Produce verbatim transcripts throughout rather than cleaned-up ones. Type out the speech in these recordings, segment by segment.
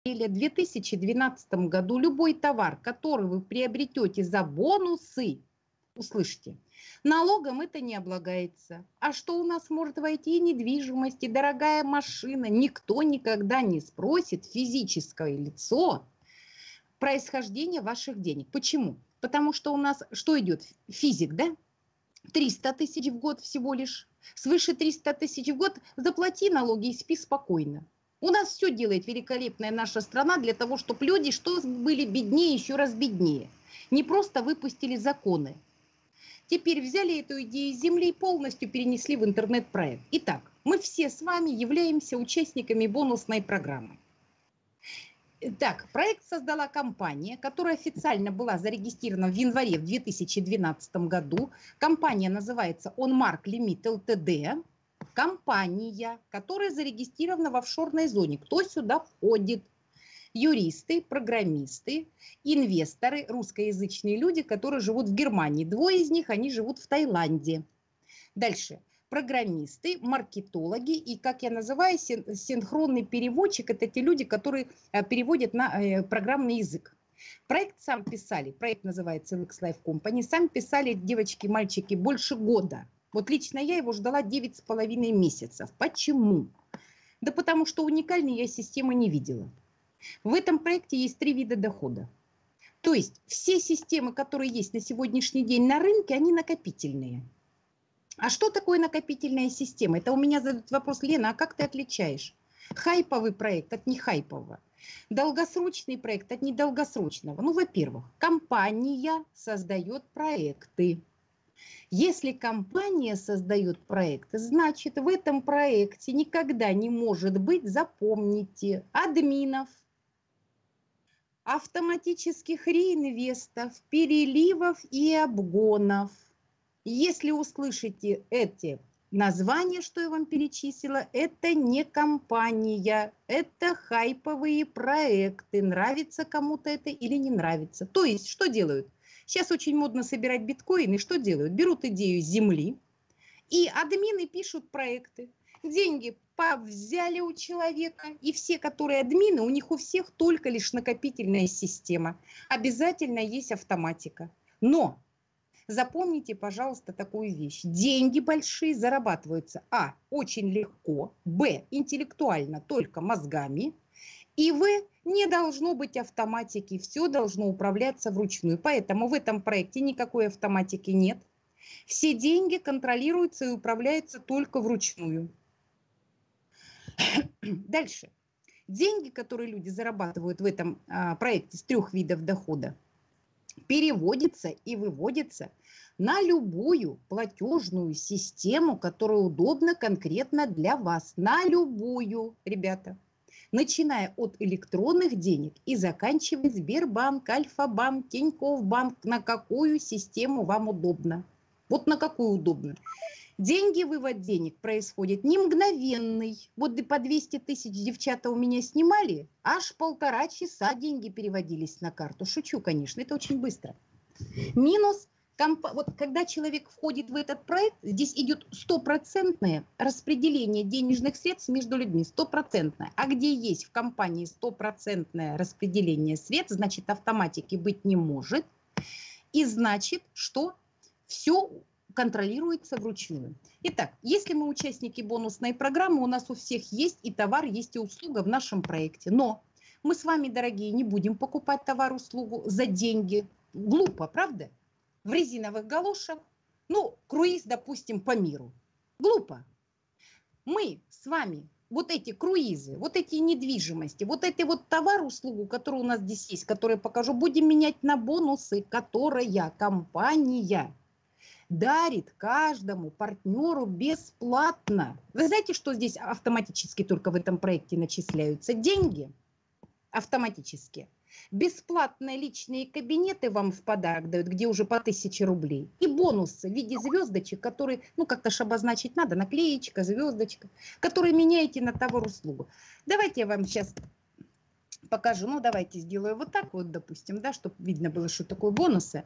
две тысячи двенадцатом году любой товар, который вы приобретете за бонусы, услышьте, налогом это не облагается. А что у нас может войти? Недвижимость, и дорогая машина. Никто никогда не спросит физическое лицо происхождение ваших денег. Почему? Потому что у нас что идет? Физик, да? триста тысяч в год всего лишь. Свыше триста тысяч в год заплати налоги и спи спокойно. У нас все делает великолепная наша страна для того, чтобы люди, что были беднее, еще раз беднее. Не просто выпустили законы. Теперь взяли эту идею земли и полностью перенесли в интернет-проект. Итак, мы все с вами являемся участниками бонусной программы. Так, проект создала компания, которая официально была зарегистрирована в январе в две тысячи двенадцатом году. Компания называется OnMark Limited Ltd. Компания, которая зарегистрирована в офшорной зоне. Кто сюда входит? Юристы, программисты, инвесторы, русскоязычные люди, которые живут в Германии. Двое из них, они живут в Таиланде. Дальше. Программисты, маркетологи и, как я называю, синхронный переводчик. Это те люди, которые переводят на программный язык. Проект сам писали, проект называется эл икс Life Company, сам писали девочки и мальчики больше года. Вот лично я его ждала девять с половиной месяцев. Почему? Да потому что уникальной я системы не видела. В этом проекте есть три вида дохода. То есть все системы, которые есть на сегодняшний день на рынке, они накопительные. А что такое накопительная система? Это у меня задают вопрос: Лена, а как ты отличаешь хайповый проект от нехайпового? Долгосрочный проект от недолгосрочного? Ну, во-первых, компания создает проекты. Если компания создает проекты, значит, в этом проекте никогда не может быть, запомните, админов, автоматических реинвестов, переливов и обгонов. Если услышите эти названия, что я вам перечислила, это не компания, это хайповые проекты. Нравится кому-то это или не нравится. То есть, что делают? Сейчас очень модно собирать биткоины. Что делают? Берут идею земли, и админы пишут проекты. Деньги взяли у человека, и все, которые админы, у них у всех только лишь накопительная система. Обязательно есть автоматика. Но запомните, пожалуйста, такую вещь. Деньги большие зарабатываются: а, очень легко, б, интеллектуально, только мозгами, и в, не должно быть автоматики, все должно управляться вручную. Поэтому в этом проекте никакой автоматики нет. Все деньги контролируются и управляются только вручную. Дальше. Деньги, которые люди зарабатывают в этом а, проекте с трех видов дохода, переводится и выводится на любую платежную систему, которая удобна конкретно для вас. На любую, ребята. Начиная от электронных денег и заканчивая Сбербанк, Альфа-банк, Тинькофф банк, на какую систему вам удобно. Вот на какую удобно. Деньги, вывод денег происходит не мгновенный. Вот по двести тысяч девчата у меня снимали, аж полтора часа деньги переводились на карту. Шучу, конечно, это очень быстро. Минус, вот когда человек входит в этот проект, здесь идет стопроцентное распределение денежных средств между людьми, стопроцентное. А где есть в компании стопроцентное распределение средств, значит, автоматики быть не может. И значит, что все контролируется вручную. Итак, если мы участники бонусной программы, у нас у всех есть и товар, есть и услуга в нашем проекте. Но мы с вами, дорогие, не будем покупать товар-услугу за деньги. Глупо, правда? В резиновых галошах, ну, круиз, допустим, по миру. Глупо. Мы с вами вот эти круизы, вот эти недвижимости, вот эти вот товар-услугу, которые у нас здесь есть, которые я покажу, будем менять на бонусы, которые компания дарит каждому партнеру бесплатно. Вы знаете, что здесь автоматически только в этом проекте начисляются деньги? Автоматически. Бесплатные личные кабинеты вам в подарок дают, где уже по тысяче рублей. И бонусы в виде звездочек, которые, ну как-то ж обозначить надо, наклеечка, звездочка, которые меняете на товар-услугу. Давайте я вам сейчас покажу. Ну давайте сделаю вот так вот, допустим, да, чтобы видно было, что такое бонусы.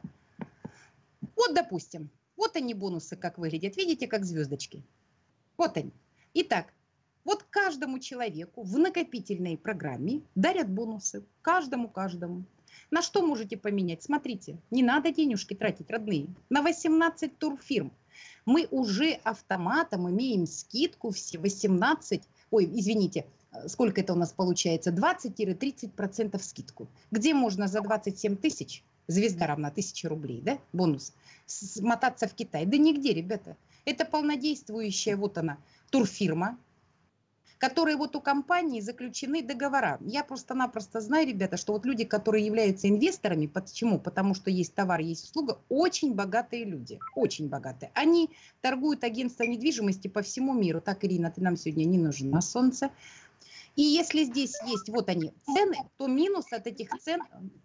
Вот, допустим. Вот они бонусы, как выглядят. Видите, как звездочки? Вот они. Итак, Вот каждому человеку в накопительной программе дарят бонусы. Каждому, каждому. На что можете поменять? Смотрите, не надо денежки тратить, родные. На восемнадцать турфирм. Мы уже автоматом имеем скидку все восемнадцать, ой, извините, сколько это у нас получается, двадцать-тридцать процентов скидку. Где можно за двадцать семь тысяч, звезда равна тысяче рублей, да, бонус, смотаться в Китай? Да нигде, ребята. Это полнодействующая, вот она, турфирма, которые вот у компании заключены договора. Я просто-напросто знаю, ребята, что вот люди, которые являются инвесторами, почему? Потому что есть товар, есть услуга, очень богатые люди, очень богатые. Они торгуют агентством недвижимости по всему миру. Так, Ирина, ты нам сегодня не нужна, солнце. И если здесь есть, вот они, цены, то минус от этих цен...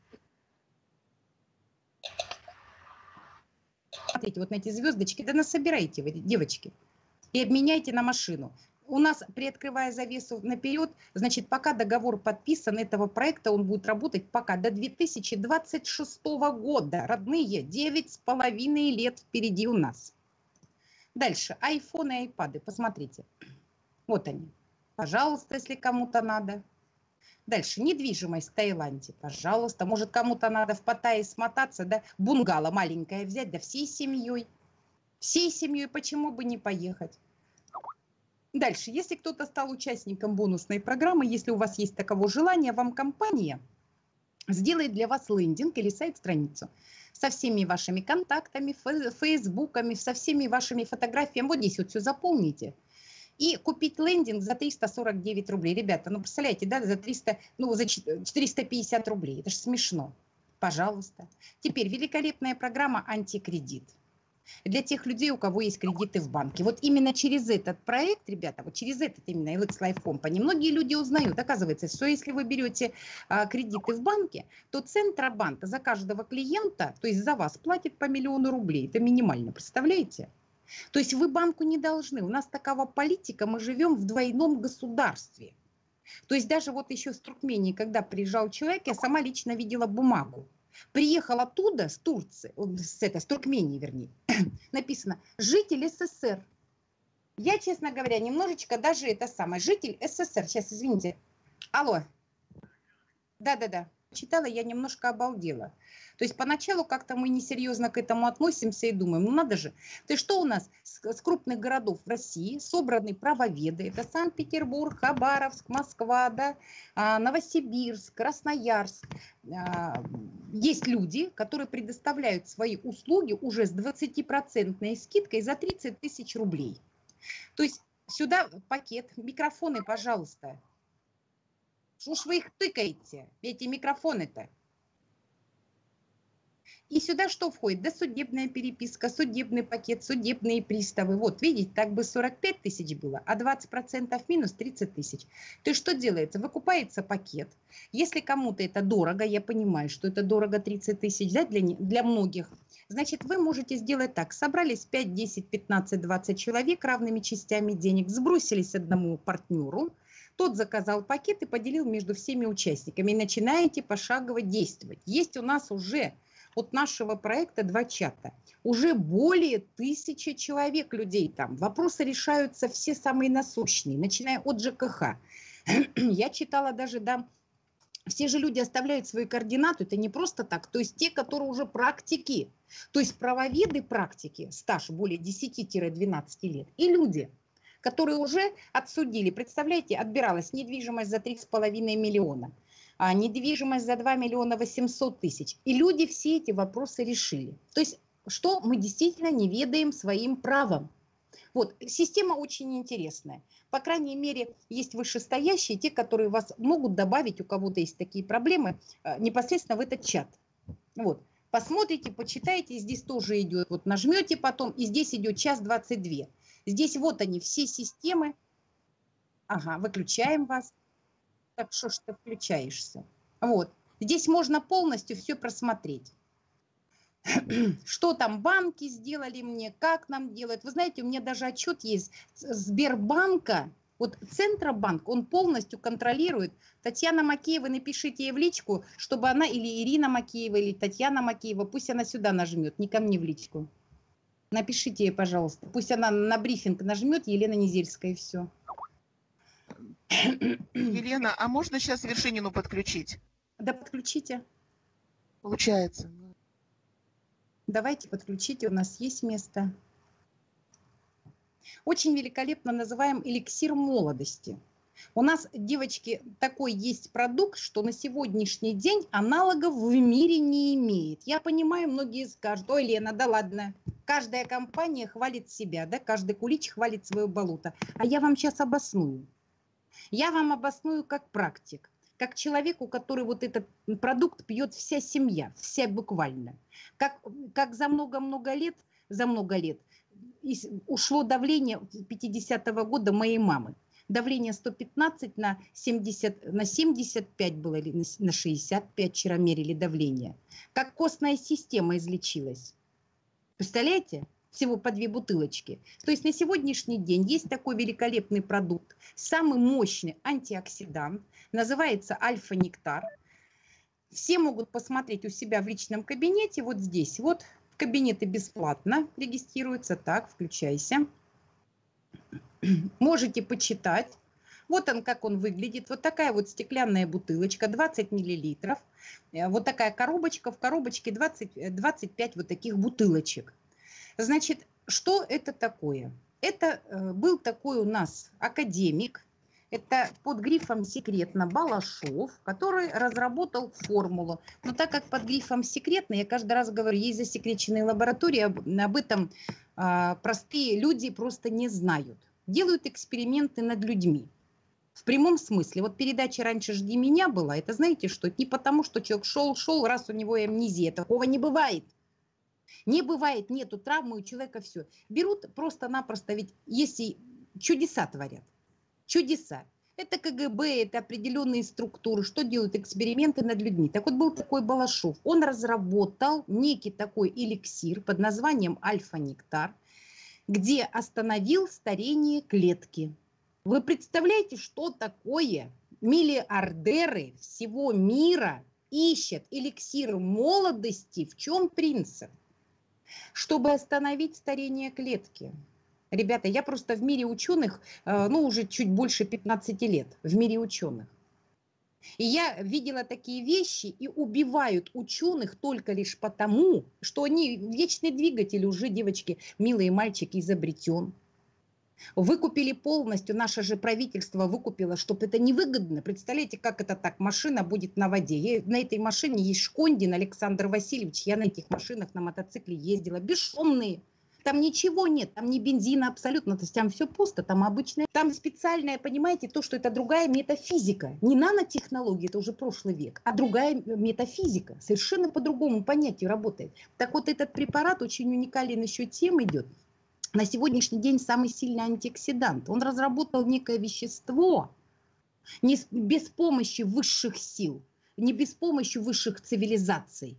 Смотрите, вот на эти звездочки, да насобирайте вы, девочки, и обменяйте на машину. У нас, приоткрывая завесу наперед, значит, пока договор подписан этого проекта, он будет работать пока до две тысячи двадцать шестого года. Родные, девять с половиной лет впереди у нас. Дальше, айфоны и айпады, посмотрите. Вот они. Пожалуйста, если кому-то надо. Дальше, недвижимость в Таиланде, пожалуйста. Может, кому-то надо в Паттайе смотаться, да, бунгало маленькое взять, да всей семьей. Всей семьей, почему бы не поехать? Дальше, если кто-то стал участником бонусной программы, если у вас есть таково желание, вам компания сделает для вас лендинг или сайт-страницу со всеми вашими контактами, фейсбуками, со всеми вашими фотографиями. Вот здесь вот все заполните. И купить лендинг за триста сорок девять рублей. Ребята, ну представляете, да, за триста, ну за четыреста пятьдесят рублей. Это же смешно. Пожалуйста. Теперь великолепная программа «Антикредит». Для тех людей, у кого есть кредиты в банке. Вот именно через этот проект, ребята, вот через этот именно эл икс Life Company, многие люди узнают, оказывается, что если вы берете а, кредиты в банке, то Центробанк за каждого клиента, то есть за вас, платит по миллиону рублей. Это минимально, представляете? То есть вы банку не должны. У нас такова политика, мы живем в двойном государстве. То есть даже вот еще с Туркмении, когда приезжал человек, я сама лично видела бумагу. Приехал оттуда, с Турции, с, это, с Туркмении, вернее, написано «Житель эс эс эс эр». Я, честно говоря, немножечко даже это самое, житель эс эс эс эр, сейчас, извините, алло, да-да-да, читала, я немножко обалдела. То есть поначалу как-то мы несерьезно к этому относимся и думаем, ну надо же. То есть что у нас с, с крупных городов в России собраны правоведы, это Санкт-Петербург, Хабаровск, Москва, да, Новосибирск, Красноярск. Есть люди, которые предоставляют свои услуги уже с двадцатипроцентной скидкой за тридцать тысяч рублей. То есть сюда пакет, микрофоны, пожалуйста. Что ж вы их тыкаете, эти микрофоны-то? И сюда что входит? Досудебная переписка, судебный пакет, судебные приставы. Вот, видите, так бы сорок пять тысяч было, а двадцать процентов минус тридцать тысяч. То есть что делается? Выкупается пакет. Если кому-то это дорого, я понимаю, что это дорого тридцать тысяч, да, для, для многих. Значит, вы можете сделать так. Собрались пять, десять, пятнадцать, двадцать человек равными частями денег, сбросились одному партнеру, тот заказал пакет и поделил между всеми участниками. И начинаете пошагово действовать. Есть у нас уже... от нашего проекта два чата. Уже более тысячи человек, людей там. Вопросы решаются все самые насущные, начиная от жэ ка ха. Я читала даже, да, все же люди оставляют свои координаты, это не просто так. То есть те, которые уже практики, то есть правоведы практики, стаж более десяти-двенадцати лет, и люди, которые уже отсудили. Представляете, отбиралась недвижимость за три с половиной миллиона. А недвижимость за два миллиона восемьсот тысяч. И люди все эти вопросы решили. То есть, что мы действительно не ведаем своим правом. Вот, система очень интересная. По крайней мере, есть вышестоящие, те, которые вас могут добавить, у кого-то есть такие проблемы, непосредственно в этот чат. Вот, посмотрите, почитайте, здесь тоже идет, вот нажмете потом, и здесь идет час двадцать два. Здесь вот они, все системы. Ага, выключаем вас. Так что ж ты включаешься? Вот. Здесь можно полностью все просмотреть. Что там банки сделали мне, как нам делают. Вы знаете, у меня даже отчет есть Сбербанка. Вот Центробанк, он полностью контролирует. Татьяна Макеева, напишите ей в личку, чтобы она, или Ирина Макеева, или Татьяна Макеева, пусть она сюда нажмет, не ко мне в личку. Напишите ей, пожалуйста. Пусть она на брифинг нажмет, Елена Незельская, и все. Елена, а можно сейчас Вершинину подключить? Да подключите. Получается. Давайте подключите, у нас есть место. Очень великолепно называем эликсир молодости. У нас, девочки, такой есть продукт, что на сегодняшний день аналогов в мире не имеет. Я понимаю, многие скажут: ой, Лена, да ладно, каждая компания хвалит себя, да, каждый кулич хвалит свое болото. А я вам сейчас обосную. Я вам обосную как практик, как человеку, который вот этот продукт пьет вся семья, вся буквально. Как, как за много-много лет, за много лет ушло давление пятидесятого года моей мамы. Давление сто пятнадцать на семьдесят, на семьдесят пять было, или на шестьдесят пять вчера мерили давление. Как костная система излечилась. Представляете? Всего по две бутылочки. То есть на сегодняшний день есть такой великолепный продукт, самый мощный антиоксидант, называется альфа-нектар. Все могут посмотреть у себя в личном кабинете, вот здесь, вот, в кабинеты бесплатно регистрируются, так, включайся. Можете почитать. Вот он, как он выглядит. Вот такая вот стеклянная бутылочка, двадцать миллилитров. Вот такая коробочка, в коробочке двадцать, двадцать пять вот таких бутылочек. Значит, что это такое? Это э, был такой у нас академик, это под грифом «Секретно» Балашов, который разработал формулу. Но так как под грифом «Секретно», я каждый раз говорю, есть засекреченные лаборатории, об, об этом э, простые люди просто не знают. Делают эксперименты над людьми. В прямом смысле. Вот передача «Раньше жди меня» была. Это знаете что? Это не потому, что человек шел-шел, раз у него амнезия. Такого не бывает. Не бывает, нету травмы у человека, все. Берут просто-напросто, ведь если чудеса творят. Чудеса. Это ка гэ бэ, это определенные структуры, что делают эксперименты над людьми. Так вот был такой Балашов. Он разработал некий такой эликсир под названием альфа-нектар, где остановил старение клетки. Вы представляете, что такое? Миллиардеры всего мира ищут эликсир молодости. В чем принцип? Чтобы остановить старение клетки. Ребята, я просто в мире ученых, ну, уже чуть больше пятнадцати лет, в мире ученых. И я видела такие вещи, и убивают ученых только лишь потому, что они, вечный двигатель уже, девочки, милые мальчики, изобретен. Выкупили полностью, наше же правительство выкупило, чтобы это невыгодно. Представляете, как это так, машина будет на воде. Я, на этой машине есть Шкондин Александр Васильевич, я на этих машинах на мотоцикле ездила, бесшумные. Там ничего нет, там не бензина абсолютно, то есть там все пусто, там обычное. Там специальное, понимаете, то, что это другая метафизика. Не нанотехнологии, это уже прошлый век, а другая метафизика. Совершенно по другому понятию работает. Так вот этот препарат очень уникален еще тем идет. На сегодняшний день самый сильный антиоксидант. Он разработал некое вещество не без помощи высших сил, не без помощи высших цивилизаций.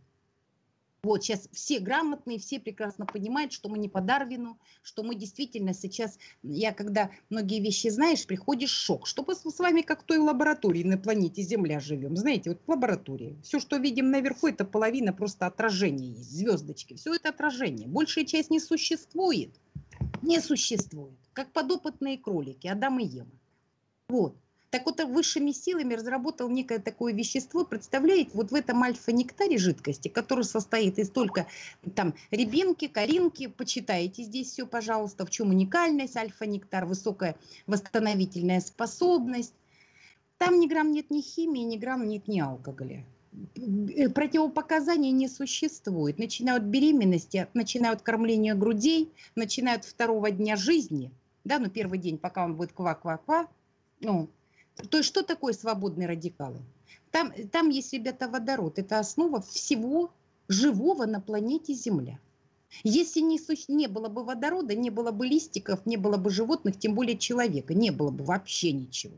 Вот сейчас все грамотные, все прекрасно понимают, что мы не по Дарвину, что мы действительно сейчас, я когда многие вещи знаешь, приходишь в шок, что мы с вами как в той лаборатории на планете Земля живем. Знаете, вот в лаборатории. Все, что видим наверху, это половина просто отражения есть, звездочки. Все это отражение. Большая часть не существует. Не существует. Как подопытные кролики, Адам и Ева. Вот. Так вот, высшими силами разработал некое такое вещество, представляете, вот в этом альфа-нектаре жидкости, который состоит из только там рябинки, коринки, почитайте здесь все, пожалуйста, в чем уникальность альфа-нектар, высокая восстановительная способность. Там ни грамм нет ни химии, ни грамм нет ни алкоголя. Противопоказаний не существует. Начинают беременности, начинают кормление грудей, начинают второго дня жизни, да, ну первый день, пока он будет ква-ква-ква, ну, то есть что такое свободные радикалы? Там, там есть, ребята, водород. Это основа всего живого на планете Земля. Если не, не было бы водорода, не было бы листиков, не было бы животных, тем более человека. Не было бы вообще ничего.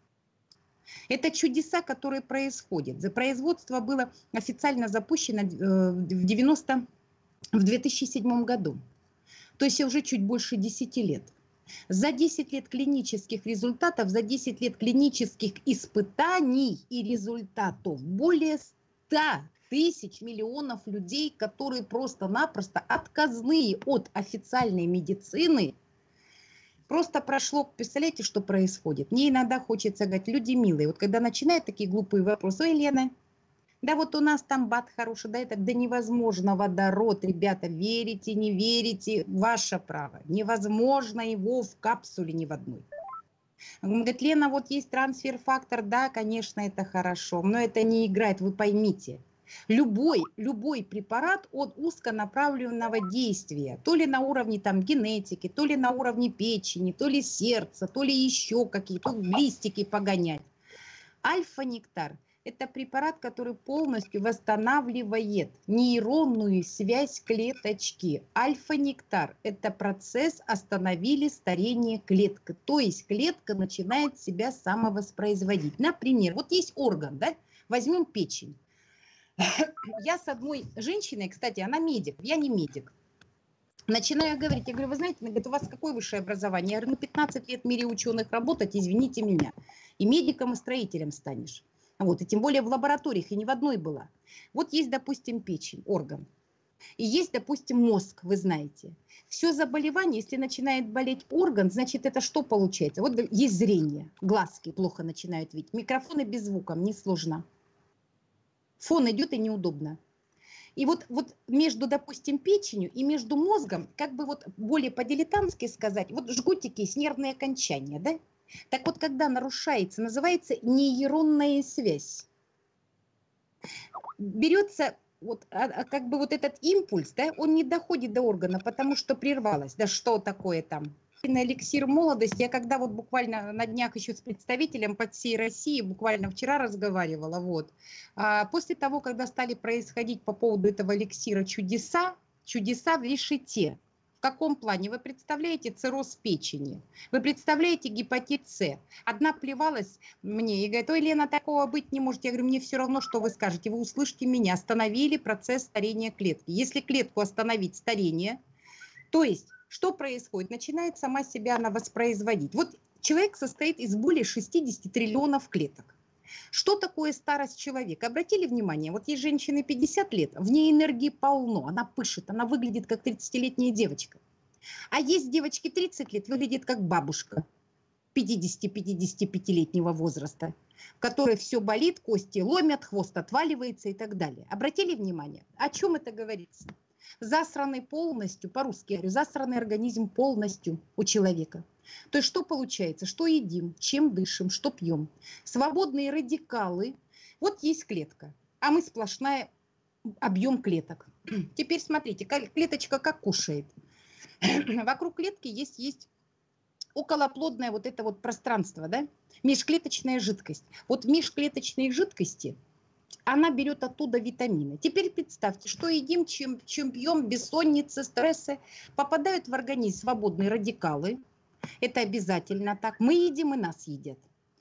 Это чудеса, которые происходят. За производство было официально запущено в, девяностом, в две тысячи седьмом году. То есть уже чуть больше десяти лет. За десять лет клинических результатов, за десять лет клинических испытаний и результатов более ста тысяч миллионов людей, которые просто-напросто отказные от официальной медицины, Просто прошло, представляете, что происходит? Мне иногда хочется говорить, люди милые, вот когда начинают такие глупые вопросы, ой, Лена, да вот у нас там бат хороший, да это, да невозможно водород, ребята, верите, не верите, ваше право, невозможно его в капсуле ни в одной. Он говорит, Лена, вот есть трансфер-фактор, да, конечно, это хорошо, но это не играет, вы поймите. Любой, любой препарат от узконаправленного действия, то ли на уровне там, генетики, то ли на уровне печени, то ли сердца, то ли еще какие-то листики погонять. Альфа-нектар – это препарат, который полностью восстанавливает нейронную связь клеточки. Альфа-нектар – это процесс остановили старение клетки. То есть клетка начинает себя самовоспроизводить. Например, вот есть орган, да? Возьмем печень. Я с одной женщиной, кстати, она медик, я не медик. Начинаю говорить, я говорю, вы знаете, она говорит, у вас какое высшее образование? Я говорю, ну пятнадцать лет в мире ученых работать, извините меня. И медиком, и строителем станешь. Вот, и тем более в лабораториях, и не в одной была. Вот есть, допустим, печень, орган. И есть, допустим, мозг, вы знаете. Все заболевание, если начинает болеть орган, значит, это что получается? Вот есть зрение, глазки плохо начинают видеть. Микрофоны без звука, мне сложно. Фон идет и неудобно. И вот, вот между, допустим, печенью и между мозгом, как бы вот более по-дилетантски сказать, вот жгутики есть нервные окончания, да? Так вот, когда нарушается, называется нейронная связь. Берется вот, а, а как бы вот этот импульс, да, он не доходит до органа, потому что прервалось. Да что такое там? На эликсир молодости, я когда вот буквально на днях еще с представителем по всей России, буквально вчера разговаривала, вот, а после того, когда стали происходить по поводу этого эликсира чудеса, чудеса в решете. В каком плане? Вы представляете цирроз печени, вы представляете гепатит С. Одна плевалась мне и говорит, ой, Лена, такого быть не может. Я говорю, мне все равно, что вы скажете, вы услышите меня, остановили процесс старения клетки. Если клетку остановить старение, то есть что происходит? Начинает сама себя она воспроизводить. Вот человек состоит из более шестидесяти триллионов клеток. Что такое старость человека? Обратили внимание, вот есть женщины пятьдесят лет, в ней энергии полно, она пышет, она выглядит как тридцатилетняя девочка. А есть девочки тридцать лет, выглядит как бабушка пятидесяти-пятидесятипятилетнего возраста, в которой все болит, кости ломят, хвост отваливается и так далее. Обратили внимание? О чем это говорится? Засранный полностью, по-русски говорю, засранный организм полностью у человека. То есть что получается? Что едим, чем дышим, что пьем? Свободные радикалы. Вот есть клетка, а мы сплошная объем клеток. Теперь смотрите, клеточка как кушает. Вокруг клетки есть, есть околоплодное вот это вот пространство, да? Межклеточная жидкость. Вот в межклеточной жидкости она берет оттуда витамины. Теперь представьте, что едим, чем, чем пьем, бессонница, стрессы. Попадают в организм свободные радикалы. Это обязательно так. Мы едим, и нас едят.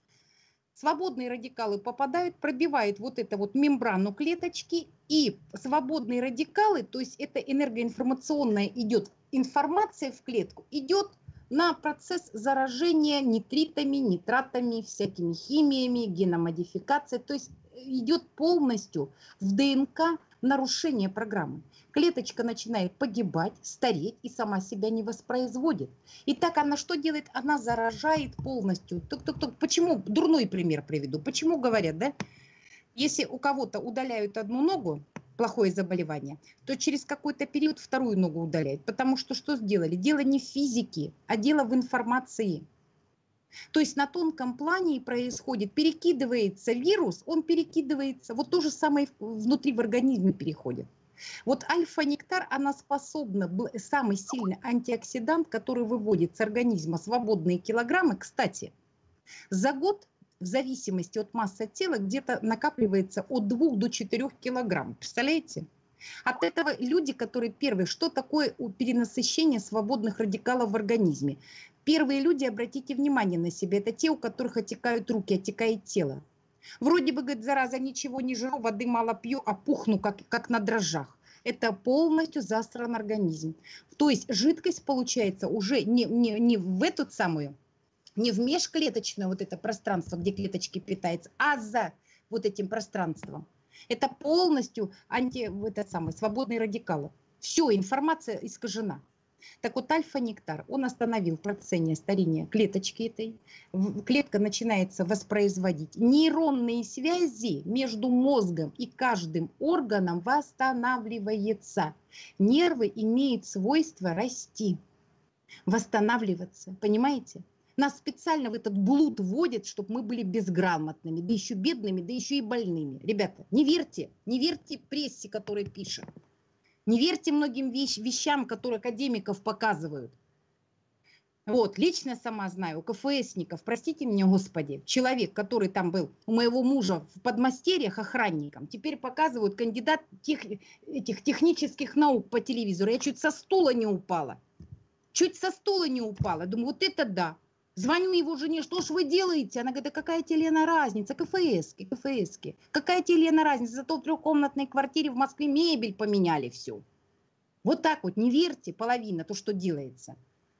Свободные радикалы попадают, пробивают вот эту вот мембрану клеточки. И свободные радикалы, то есть это энергоинформационная идет информация в клетку, идет на процесс заражения нитритами, нитратами, всякими химиями, геномодификацией. То есть идет полностью в ДНК нарушение программы. Клеточка начинает погибать, стареть и сама себя не воспроизводит. И так она что делает? Она заражает полностью. Тук-тук-тук. Почему? Дурной пример приведу. Почему говорят, да? Если у кого-то удаляют одну ногу, плохое заболевание, то через какой-то период вторую ногу удаляют. Потому что что сделали? Дело не в физике, а дело в информации. То есть на тонком плане происходит, перекидывается вирус, он перекидывается, вот то же самое внутри в организме переходит. Вот альфа-нектар, она способна, самый сильный антиоксидант, который выводит с организма свободные килограммы. Кстати, за год, в зависимости от массы тела, где-то накапливается от двух до четырёх килограмм. Представляете? От этого люди, которые первые, что такое перенасыщение свободных радикалов в организме? Первые люди, обратите внимание на себя, это те, у которых отекают руки, отекает тело. Вроде бы, говорит, зараза, ничего не жру, воды мало пью, а пухну, как, как на дрожжах. Это полностью засран организм. То есть жидкость получается уже не, не, не в эту самую, не в межклеточное вот это пространство, где клеточки питаются, а за вот этим пространством. Это полностью анти, этот самый, свободные радикалы. Все, информация искажена. Так вот, альфа-нектар, он остановил процессе старения клеточки этой. Клетка начинается воспроизводить. Нейронные связи между мозгом и каждым органом восстанавливаются. Нервы имеют свойство расти, восстанавливаться. Понимаете? Нас специально в этот блуд вводят, чтобы мы были безграмотными, да еще бедными, да еще и больными. Ребята, не верьте, не верьте прессе, которая пишет. Не верьте многим вещ, вещам, которые академиков показывают. Вот, лично сама знаю, у КФСников, простите меня, Господи, человек, который там был у моего мужа в подмастерьях охранником, теперь показывают кандидат тех, этих технических наук по телевизору. Я чуть со стула не упала. Чуть со стула не упала. Думаю, вот это да. Звоню его жене, что ж вы делаете? Она говорит, да какая тебе, Лена, разница? КФСки, КФСки. Какая тебе, Лена, разница? Зато в трехкомнатной квартире в Москве мебель поменяли все. Вот так вот, не верьте, половина, то, что делается.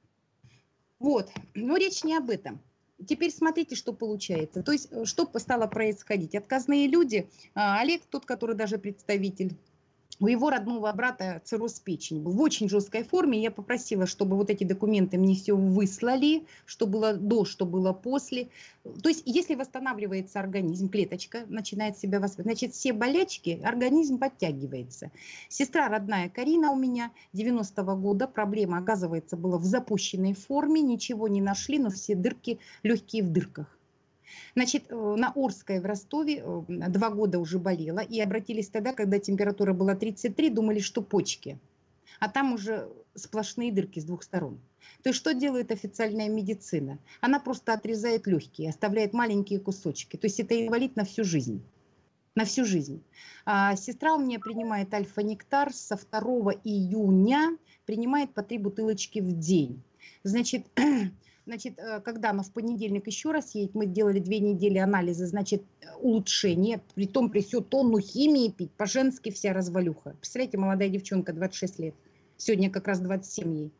Вот, но речь не об этом. Теперь смотрите, что получается. То есть, что стало происходить? Отказные люди, Олег, тот, который даже представитель, у его родного брата цирроз печени был в очень жесткой форме. Я попросила, чтобы вот эти документы мне все выслали, что было до, что было после. То есть, если восстанавливается организм, клеточка начинает себя восстанавливать, значит, все болячки, организм подтягивается. Сестра родная Карина у меня девяностого года, проблема, оказывается, была в запущенной форме, ничего не нашли, но все дырки, легкие в дырках. Значит, на Орской в Ростове два года уже болела. И обратились тогда, когда температура была тридцать три, думали, что почки. А там уже сплошные дырки с двух сторон. То есть что делает официальная медицина? Она просто отрезает легкие, оставляет маленькие кусочки. То есть это инвалид на всю жизнь. На всю жизнь. А сестра у меня принимает альфа-нектар со второго июня, принимает по три бутылочки в день. Значит... Значит, когда она в понедельник еще раз едет, мы делали две недели анализа, значит, улучшение, при том при всю тонну химии пить, по-женски вся развалюха. Представляете, молодая девчонка, двадцать шесть лет, сегодня как раз двадцать семь ей.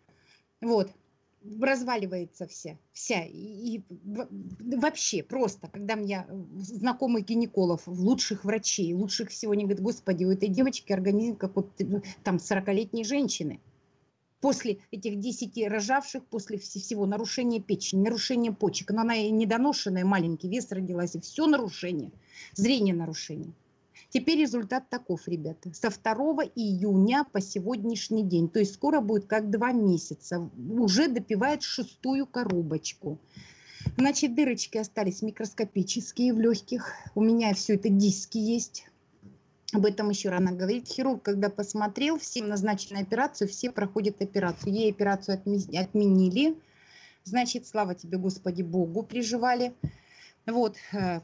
Вот, разваливается вся, вся. И, и вообще просто, когда мне знакомый гинеколог, лучших врачей, лучших всего, они говорят, господи, у этой девочки организм как вот там сорокалетней женщины. После этих десяти рожавших, после всего нарушения печени, нарушения почек. Но она и недоношенная, маленький вес родилась, и все нарушение, зрение нарушение. Теперь результат таков, ребята. Со второго июня по сегодняшний день, то есть скоро будет как два месяца, уже допивает шестую коробочку. Значит, дырочки остались микроскопические в легких. У меня все это диски есть. Об этом еще рано говорить. Хирург, когда посмотрел, всем назначенную операцию, все проходят операцию. Ей операцию отменили. Значит, слава тебе, Господи Богу, приживали. Вот,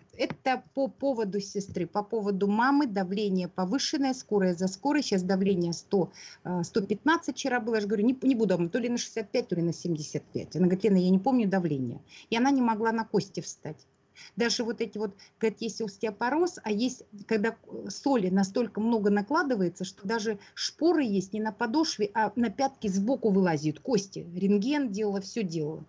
это по поводу сестры. По поводу мамы давление повышенное, скорая за скорой. Сейчас давление сто, сто пятнадцать вчера было. Я же говорю, не, не буду, то ли на шестьдесят пять, то ли на семьдесят пять. Она говорит, Лена, я не помню давление. И она не могла на кости встать. Даже вот эти вот, говорят, есть остеопороз, а есть, когда соли настолько много накладывается, что даже шпоры есть не на подошве, а на пятки сбоку вылазят кости. Рентген делала, все делала.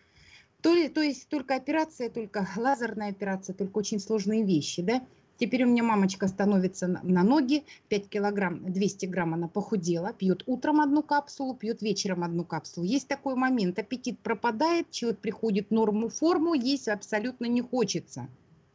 То, то есть только операция, только лазерная операция, только очень сложные вещи, да. Теперь у меня мамочка становится на, на ноги, пять килограмм, двести грамм она похудела, пьет утром одну капсулу, пьет вечером одну капсулу. Есть такой момент, аппетит пропадает, человек приходит в норму, форму, есть абсолютно не хочется.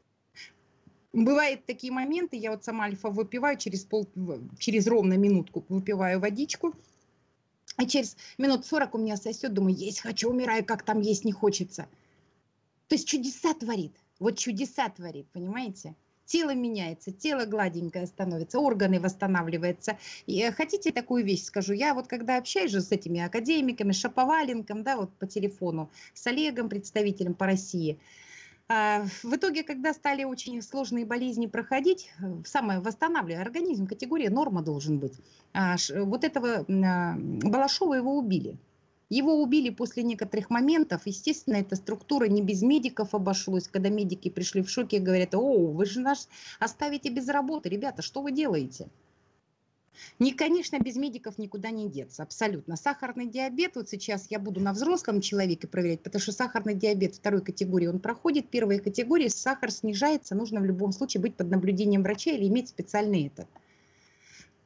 Бывают такие моменты, я вот сама альфа выпиваю, через, пол, через ровно минутку выпиваю водичку, а через минут сорок у меня сосет, думаю, есть хочу, умираю, как там есть не хочется. То есть чудеса творит, вот чудеса творит, понимаете? Тело меняется, тело гладенькое становится, органы восстанавливаются. И хотите такую вещь скажу? Я вот когда общаюсь же с этими академиками, Шаповаленком, да, вот по телефону, с Олегом, представителем по России, в итоге, когда стали очень сложные болезни проходить, самое восстанавливая организм, категория норма должен быть. Вот этого Балашова его убили. Его убили после некоторых моментов. Естественно, эта структура не без медиков обошлась. Когда медики пришли в шоке и говорят, о, вы же нас оставите без работы. Ребята, что вы делаете? Не, конечно, без медиков никуда не деться, абсолютно. Сахарный диабет, вот сейчас я буду на взрослом человеке проверять, потому что сахарный диабет второй категории он проходит. Первая категория, сахар снижается, нужно в любом случае быть под наблюдением врача или иметь специальный это.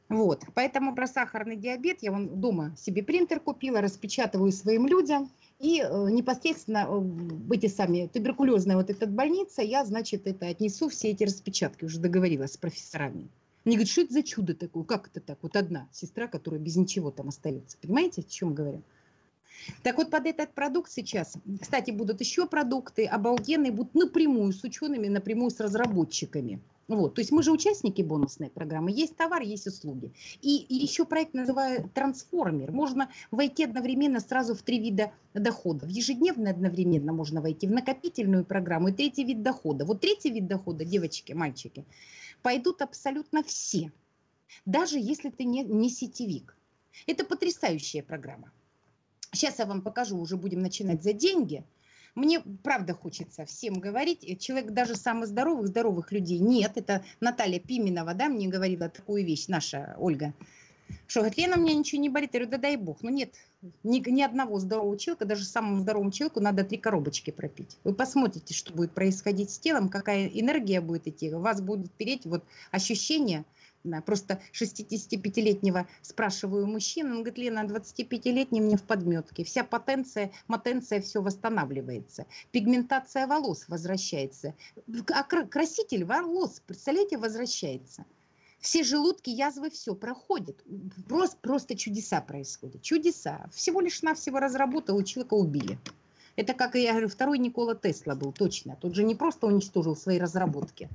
Вот, поэтому про сахарный диабет я вон дома себе принтер купила, распечатываю своим людям. И э, непосредственно в эти сами туберкулезная вот эта больница, я, значит, это отнесу все эти распечатки, уже договорилась с профессорами. Мне говорят, что это за чудо такое, как это так? Вот одна сестра, которая без ничего там остается. Понимаете, о чем говорю? Так вот, под этот продукт сейчас, кстати, будут еще продукты обалденные, будут напрямую с учеными, напрямую с разработчиками. Вот, то есть мы же участники бонусной программы, есть товар, есть услуги. И, и еще проект называю «Трансформер». Можно войти одновременно сразу в три вида доходов. Ежедневно одновременно можно войти в накопительную программу и третий вид дохода. Вот третий вид дохода, девочки, мальчики, пойдут абсолютно все, даже если ты не, не сетевик. Это потрясающая программа. Сейчас я вам покажу, уже будем начинать за деньги. Мне правда хочется всем говорить, человек даже самых здоровых, здоровых людей нет. Это Наталья Пименова, да, мне говорила такую вещь, наша Ольга. Что, говорит, Лена, у меня ничего не болит. Я говорю, да дай бог. Ну нет, ни, ни одного здорового человека, даже самому здоровому человеку надо три коробочки пропить. Вы посмотрите, что будет происходить с телом, какая энергия будет идти. У вас будет переть вот ощущение. Да, просто шестидесятипятилетнего спрашиваю мужчину, он говорит, Лена, двадцатипятилетний мне в подметке. Вся потенция, матенция, все восстанавливается. Пигментация волос возвращается. А краситель волос, представляете, возвращается. Все желудки, язвы, все проходит. Просто, просто чудеса происходят. Чудеса. Всего лишь навсего разработал, и человека убили. Это, как я говорю, второй Никола Тесла был, точно. Тут же не просто уничтожил свои разработки.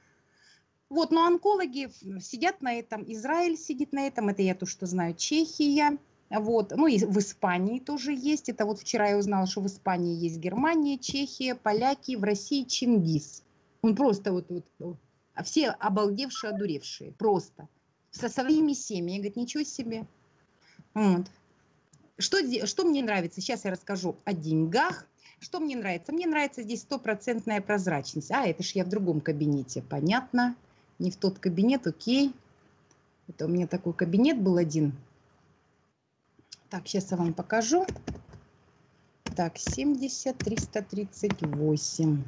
Вот, но онкологи сидят на этом, Израиль сидит на этом, это я то, что знаю, Чехия, вот, ну и в Испании тоже есть, это вот вчера я узнала, что в Испании есть Германия, Чехия, поляки, в России Чингис. Он просто вот, вот все обалдевшие, одуревшие, просто, со своими семьями, говорит, ничего себе. Вот. Что, что мне нравится, сейчас я расскажу о деньгах. Что мне нравится? Мне нравится здесь стопроцентная прозрачность. А, это ж я в другом кабинете, понятно. Не в тот кабинет, окей. Это у меня такой кабинет был один. Так, сейчас я вам покажу. Так, семьдесят триста тридцать восемь.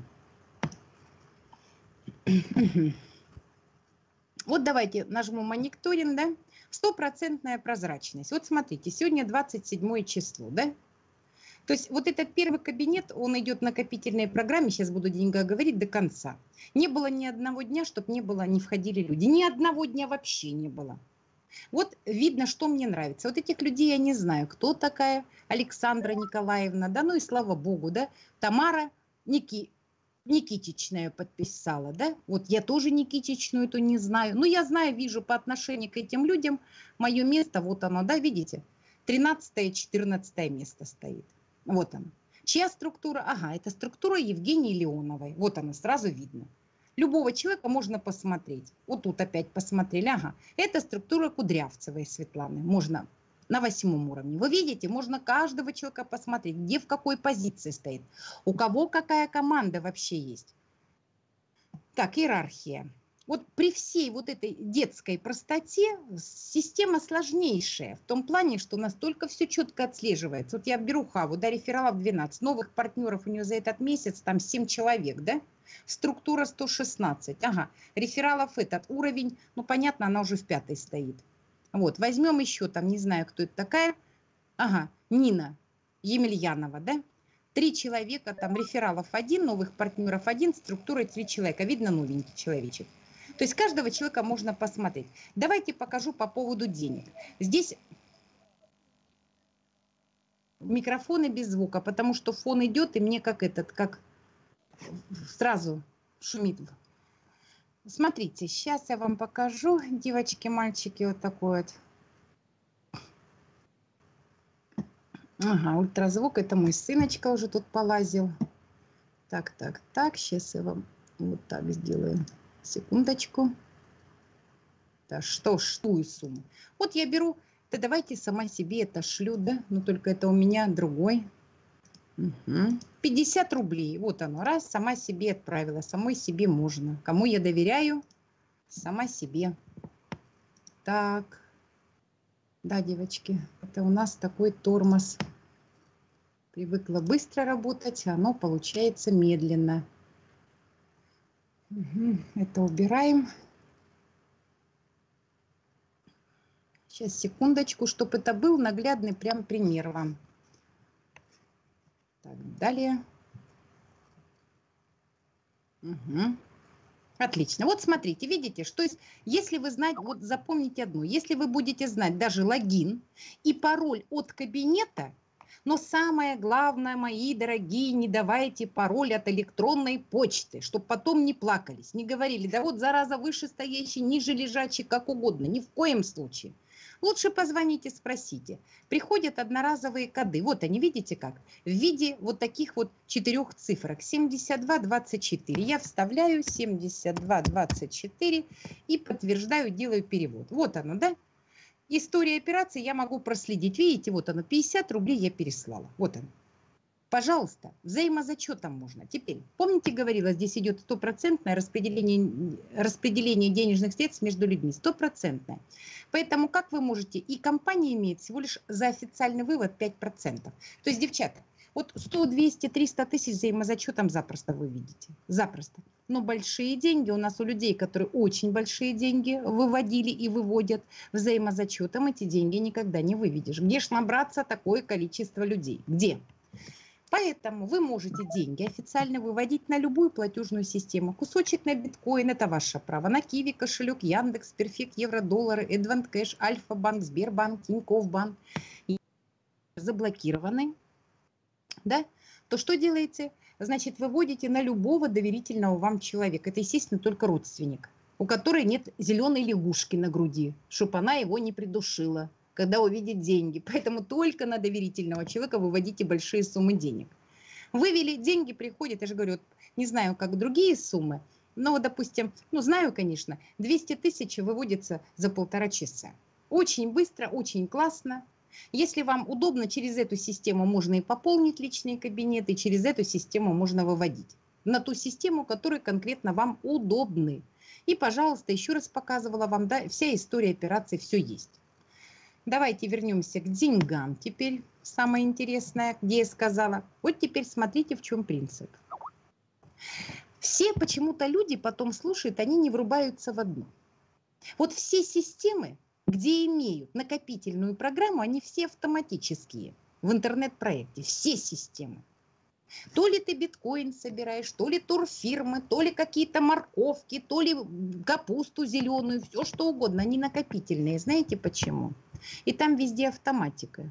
Вот давайте нажму мониторинг, да? Стопроцентная прозрачность. Вот смотрите, сегодня двадцать седьмое число, да? То есть вот этот первый кабинет, он идет в накопительной программе, сейчас буду деньгах говорить, до конца. Не было ни одного дня, чтобы не было, не входили люди. Ни одного дня вообще не было. Вот видно, что мне нравится. Вот этих людей я не знаю, кто такая Александра Николаевна, да, ну и слава богу, да, Тамара Ники, Никитичная подписала, да, вот я тоже Никитичную эту не знаю, но я знаю, вижу по отношению к этим людям, мое место, вот оно, да, видите, тринадцатое-четырнадцатое место стоит. Вот она. Чья структура? Ага, это структура Евгении Леоновой. Вот она, сразу видно. Любого человека можно посмотреть. Вот тут опять посмотрели. Ага, это структура Кудрявцевой Светланы. Можно на восьмом уровне. Вы видите, можно каждого человека посмотреть, где в какой позиции стоит. У кого какая команда вообще есть. Так, иерархия. Вот при всей вот этой детской простоте система сложнейшая. В том плане, что настолько все четко отслеживается. Вот я беру Хаву, да, рефералов двенадцать. Новых партнеров у нее за этот месяц там семь человек, да? Структура сто шестнадцать. Ага, рефералов этот уровень, ну понятно, она уже в пятой стоит. Вот, возьмем еще там, не знаю, кто это такая. Ага, Нина Емельянова, да? Три человека, там рефералов один, новых партнеров один, структурой три человека. Видно новенький человечек. То есть каждого человека можно посмотреть. Давайте покажу по поводу денег. Здесь микрофоны без звука, потому что фон идет, и мне как этот, как сразу шумит. Смотрите, сейчас я вам покажу, девочки, мальчики, вот такой вот. Ага, ультразвук, это мой сыночка уже тут полазил. Так, так, так, сейчас я вам вот так сделаю. Секундочку. Да что ж, ту сумму. Вот я беру, да давайте сама себе это шлю, да, но только это у меня другой. Угу. пятьдесят рублей, вот оно, раз, сама себе отправила, самой себе можно. Кому я доверяю? Сама себе. Так, да, девочки, это у нас такой тормоз. Привыкла быстро работать, а оно получается медленно. Угу. Это убираем. Сейчас, секундочку, чтобы это был наглядный прям пример вам. Так, далее. Угу. Отлично. Вот смотрите, видите, что есть, если вы знаете, вот запомните одно, если вы будете знать даже логин и пароль от кабинета, но самое главное, мои дорогие, не давайте пароль от электронной почты, чтобы потом не плакались, не говорили, да вот зараза вышестоящий, ниже лежачий, как угодно, ни в коем случае. Лучше позвоните, спросите. Приходят одноразовые коды. Вот они, видите как? В виде вот таких вот четырех цифрок. семьдесят два двадцать четыре. Я вставляю семьдесят два двадцать четыре и подтверждаю, делаю перевод. Вот оно, да? История операции я могу проследить. Видите, вот оно, пятьдесят рублей я переслала. Вот оно. Пожалуйста, взаимозачетом можно. Теперь, помните, говорила, здесь идет стопроцентное распределение, распределение денежных средств между людьми. Стопроцентное. Поэтому как вы можете, и компания имеет всего лишь за официальный вывод пять процентов. То есть, девчата, вот сто, двести, триста тысяч взаимозачетом запросто вы видите. Запросто. Но большие деньги у нас у людей, которые очень большие деньги выводили и выводят взаимозачетом, эти деньги никогда не выведешь. Где ж набраться такое количество людей? Где? Поэтому вы можете деньги официально выводить на любую платежную систему. Кусочек на биткоин – это ваше право. На Киви, кошелек, Яндекс, Перфект, Евро-доллары, Эдванс Кэш, Альфа-банк, Сбербанк, Тинькофф банк. Заблокированы. Да? То что делаете? Значит, выводите на любого доверительного вам человека. Это, естественно, только родственник, у которой нет зеленой лягушки на груди, чтобы она его не придушила, когда увидит деньги. Поэтому только на доверительного человека выводите большие суммы денег. Вывели, деньги приходят, я же говорю, не знаю, как другие суммы, но, допустим, ну, знаю, конечно, двести тысяч выводится за полтора часа. Очень быстро, очень классно. Если вам удобно, через эту систему можно и пополнить личные кабинеты, и через эту систему можно выводить. На ту систему, которая конкретно вам удобны. И, пожалуйста, еще раз показывала вам, да, вся история операции, все есть. Давайте вернемся к деньгам теперь, самое интересное, где я сказала. Вот теперь смотрите, в чем принцип. Все почему-то люди потом слушают, они не врубаются в одно. Вот все системы, где имеют накопительную программу, они все автоматические в интернет-проекте, все системы. То ли ты биткоин собираешь, то ли турфирмы, то ли какие-то морковки, то ли капусту зеленую, все что угодно, они накопительные. Знаете почему? И там везде автоматика.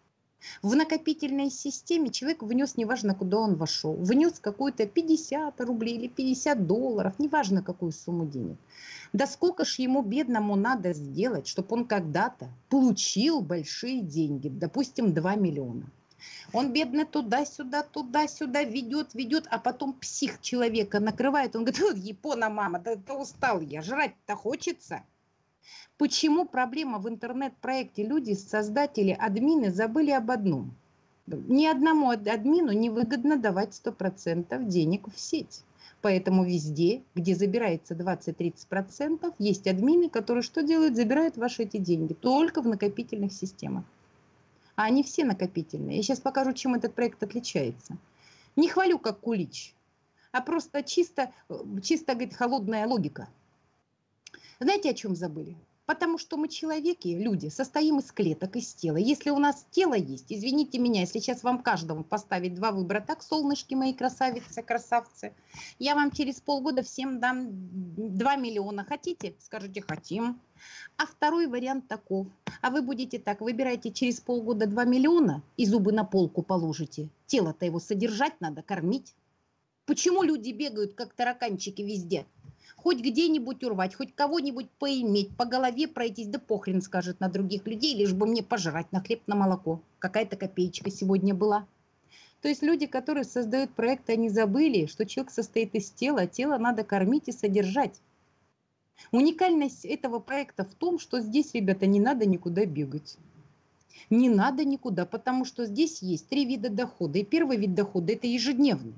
В накопительной системе человек внес, неважно, куда он вошел, внес какую-то пятьдесят рублей или пятьдесят долларов, неважно, какую сумму денег. Да сколько ж ему, бедному, надо сделать, чтобы он когда-то получил большие деньги, допустим, два миллиона. Он, бедный, туда-сюда, туда-сюда ведет, ведет, а потом псих человека накрывает. Он говорит, вот Япона, мама, да, да устал я, жрать-то хочется. Почему проблема в интернет-проекте? Люди, создатели, админы забыли об одном. Ни одному админу не выгодно давать сто процентов денег в сеть. Поэтому везде, где забирается двадцать-тридцать процентов, есть админы, которые что делают? Забирают ваши эти деньги. Только в накопительных системах. А они все накопительные. Я сейчас покажу, чем этот проект отличается. Не хвалю как кулич, а просто чисто, чисто говорит, холодная логика. Знаете, о чем забыли? Потому что мы человеки, люди, состоим из клеток, из тела. Если у нас тело есть, извините меня, если сейчас вам каждому поставить два выбора, так, солнышки мои красавицы, красавцы, я вам через полгода всем дам два миллиона. Хотите? Скажите, хотим. А второй вариант таков. А вы будете так, выбирайте через полгода два миллиона и зубы на полку положите. Тело-то его содержать надо, кормить. Почему люди бегают, как тараканчики, везде? Хоть где-нибудь урвать, хоть кого-нибудь поиметь, по голове пройтись, да похрен скажет на других людей, лишь бы мне пожрать на хлеб, на молоко. Какая-то копеечка сегодня была. То есть люди, которые создают проекты, они забыли, что человек состоит из тела, а тело надо кормить и содержать. Уникальность этого проекта в том, что здесь, ребята, не надо никуда бегать. Не надо никуда, потому что здесь есть три вида дохода. И первый вид дохода – это ежедневный.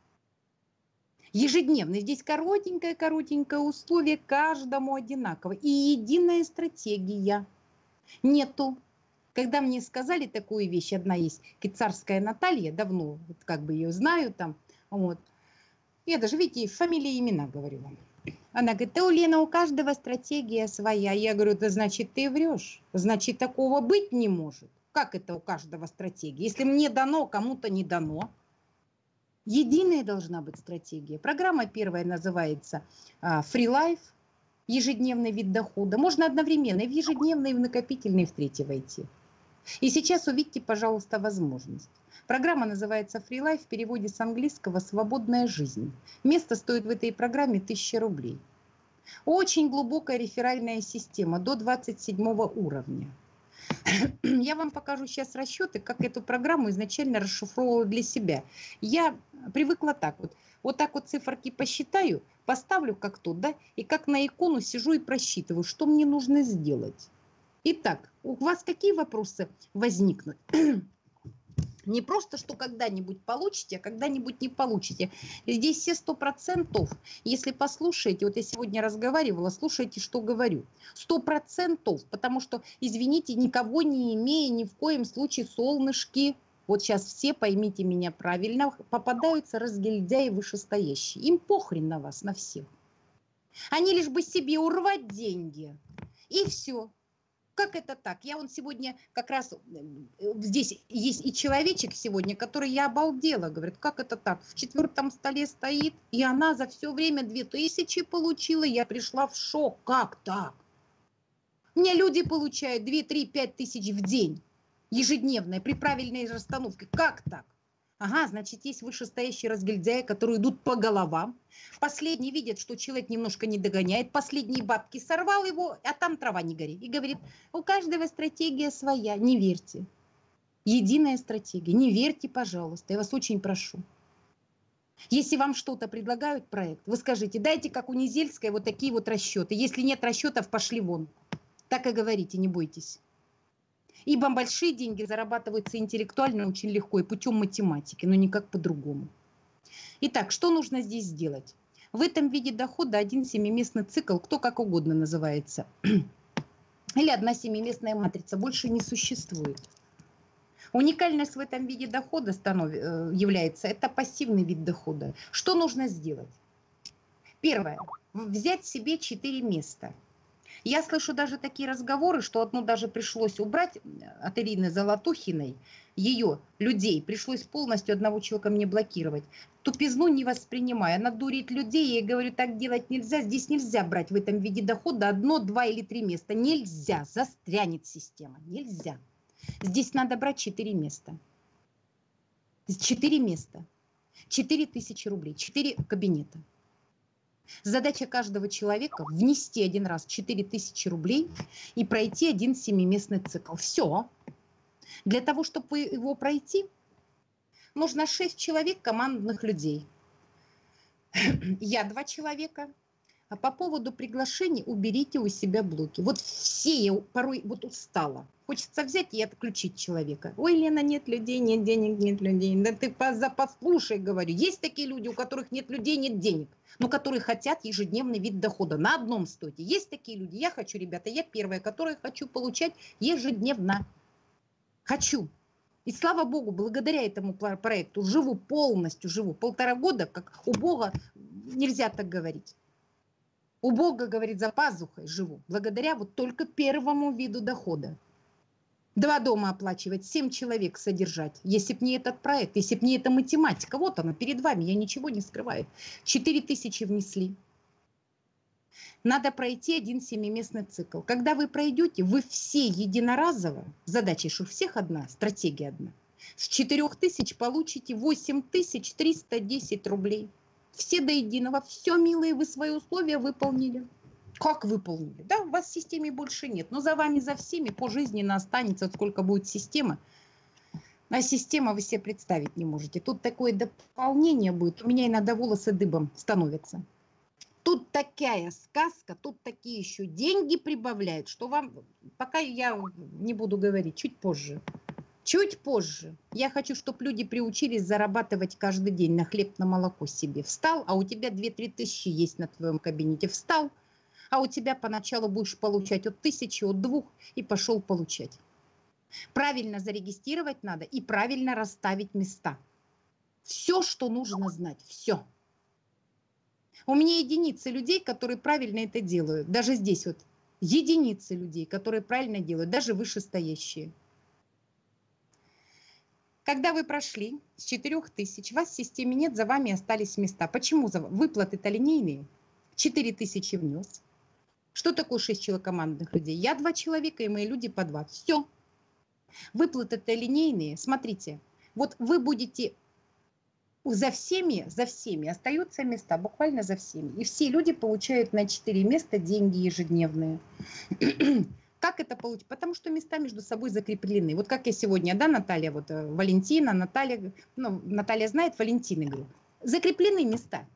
Ежедневно. Здесь коротенькое-коротенькое условие, каждому одинаково. И единая стратегия. Нету. Когда мне сказали такую вещь, одна есть, Кицарская Наталья, давно, вот как бы ее знаю там, вот. Я даже, видите, фамилии и имена говорю вам. Она говорит, да у Лены у каждого стратегия своя. Я говорю, да значит ты врешь. Значит такого быть не может. Как это у каждого стратегия? Если мне дано, кому-то не дано. Единая должна быть стратегия. Программа первая называется а, Free Life, ежедневный вид дохода. Можно одновременно и в ежедневный, и в накопительный, и в третий войти. И сейчас увидьте, пожалуйста, возможность. Программа называется Free Life, в переводе с английского «Свободная жизнь». Место стоит в этой программе тысяча рублей. Очень глубокая реферальная система до двадцать седьмого уровня. Я вам покажу сейчас расчеты, как эту программу изначально расшифровывала для себя. Я привыкла так вот. Вот так вот циферки посчитаю, поставлю как тут, да, и как на икону сижу и просчитываю, что мне нужно сделать. Итак, у вас какие вопросы возникнут? Не просто, что когда-нибудь получите, а когда-нибудь не получите. Здесь все сто процентов, если послушаете, вот я сегодня разговаривала, слушайте, что говорю. Сто процентов, потому что, извините, никого не имея, ни в коем случае солнышки, вот сейчас все, поймите меня правильно, попадаются разгильдяи вышестоящие. Им похрен на вас, на всех. Они лишь бы себе урвать деньги. И все. Как это так? Я вон сегодня как раз, здесь есть и человечек сегодня, который я обалдела, говорит, как это так? В четвертом столе стоит, и она за все время две тысячи получила, я пришла в шок. Как так? У меня люди получают две, три, пять тысяч в день, ежедневно, при правильной расстановке. Как так? Ага, значит, есть вышестоящие разгильдяи, которые идут по головам. Последний видит, что человек немножко не догоняет. Последние бабки сорвал его, а там трава не горит. И говорит, у каждого стратегия своя. Не верьте. Единая стратегия. Не верьте, пожалуйста. Я вас очень прошу. Если вам что-то предлагают проект, вы скажите, дайте, как у Низельской, вот такие вот расчеты. Если нет расчетов, пошли вон. Так и говорите, не бойтесь. Ибо большие деньги зарабатываются интеллектуально очень легко и путем математики, но никак по-другому. Итак, что нужно здесь сделать? В этом виде дохода один семиместный цикл, кто как угодно называется, или одна семиместная матрица, больше не существует. Уникальность в этом виде дохода станов... является, это пассивный вид дохода. Что нужно сделать? Первое. Взять себе четыре места. Я слышу даже такие разговоры, что одну даже пришлось убрать от Ирины Золотухиной, ее людей, пришлось полностью одного человека мне блокировать. Тупизну не воспринимая, она дурит людей, я ей говорю, так делать нельзя, здесь нельзя брать в этом виде дохода одно, два или три места, нельзя, застрянет система, нельзя. Здесь надо брать четыре места, четыре места, четыре тысячи рублей, четыре кабинета. Задача каждого человека внести один раз четыре тысячи рублей и пройти один семиместный цикл. Все. Для того, чтобы его пройти, нужно шесть человек командных людей. Я два человека. А по поводу приглашений уберите у себя блоки. Вот все, я порой вот устала. Хочется взять и отключить человека. Ой, Лена, нет людей, нет денег, нет людей. Да ты послушай, говорю. Есть такие люди, у которых нет людей, нет денег, но которые хотят ежедневный вид дохода на одном стоте. Есть такие люди. Я хочу, ребята, я первая, которая хочу получать ежедневно. Хочу. И слава Богу, благодаря этому проекту живу полностью, живу полтора года, как у Бога, нельзя так говорить. У Бога, говорит, за пазухой живу, благодаря вот только первому виду дохода. Два дома оплачивать, семь человек содержать. Если б не этот проект, если б не эта математика, вот она перед вами, я ничего не скрываю. Четыре тысячи внесли. Надо пройти один семиместный цикл. Когда вы пройдете, вы все единоразово, задача же у всех одна, стратегия одна, с четырёх тысяч получите восемь тысяч триста десять рублей. Все до единого, все, милые, вы свои условия выполнили. Как выполнили? Да, у вас в системе больше нет. Но за вами, за всеми пожизненно останется, сколько будет система. А система вы себе представить не можете. Тут такое дополнение будет. У меня иногда волосы дыбом становятся. Тут такая сказка, тут такие еще деньги прибавляют, что вам... Пока я не буду говорить, чуть позже. Чуть позже. Я хочу, чтобы люди приучились зарабатывать каждый день на хлеб, на молоко себе. Встал, а у тебя две-три тысячи есть на твоем кабинете. Встал, а у тебя поначалу будешь получать от тысячи, от двух, и пошел получать. Правильно зарегистрировать надо и правильно расставить места. Все, что нужно знать, все. У меня единицы людей, которые правильно это делают. Даже здесь вот единицы людей, которые правильно делают, даже вышестоящие. Когда вы прошли с четырёх тысяч, вас в системе нет, за вами остались места. Почему? Выплаты-то линейные. четыре тысячи внес. Что такое шесть человекомандных людей? Я два человека и мои люди по два. Все. Выплаты-то линейные. Смотрите, вот вы будете за всеми, за всеми остаются места, буквально за всеми. И все люди получают на четыре места деньги ежедневные. Как это получить? Потому что места между собой закреплены. Вот как я сегодня, да, Наталья, вот Валентина, Наталья, ну, Наталья знает, Валентина, говорю. Закреплены места.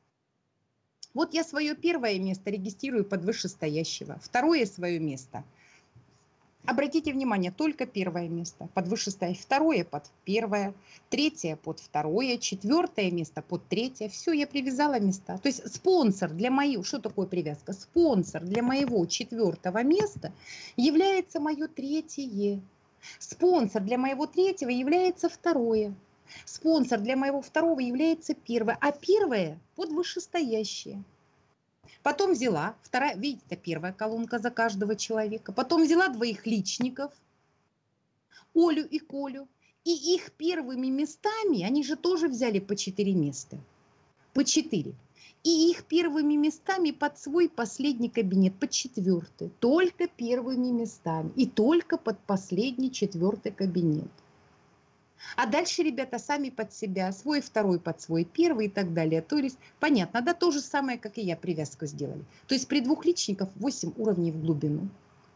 Вот я свое первое место регистрирую под вышестоящего. Второе свое место. Обратите внимание, только первое место под вышестоящее. Второе под первое. Третье под второе. Четвертое место под третье. Все, я привязала места. То есть спонсор для моего, что такое привязка? Спонсор для моего четвертого места является мое третье. Спонсор для моего третьего является второе. Спонсор для моего второго является первое. А первое под вышестоящее. Потом взяла, вторая, видите, это первая колонка за каждого человека. Потом взяла двоих личников, Олю и Колю. И их первыми местами, они же тоже взяли по четыре места. По четыре. И их первыми местами под свой последний кабинет, под четвертый. Только первыми местами. И только под последний четвертый кабинет. А дальше ребята сами под себя, свой второй под свой первый и так далее. То есть, понятно, да, то же самое, как и я, привязку сделали. То есть при двух личниках восемь уровней в глубину.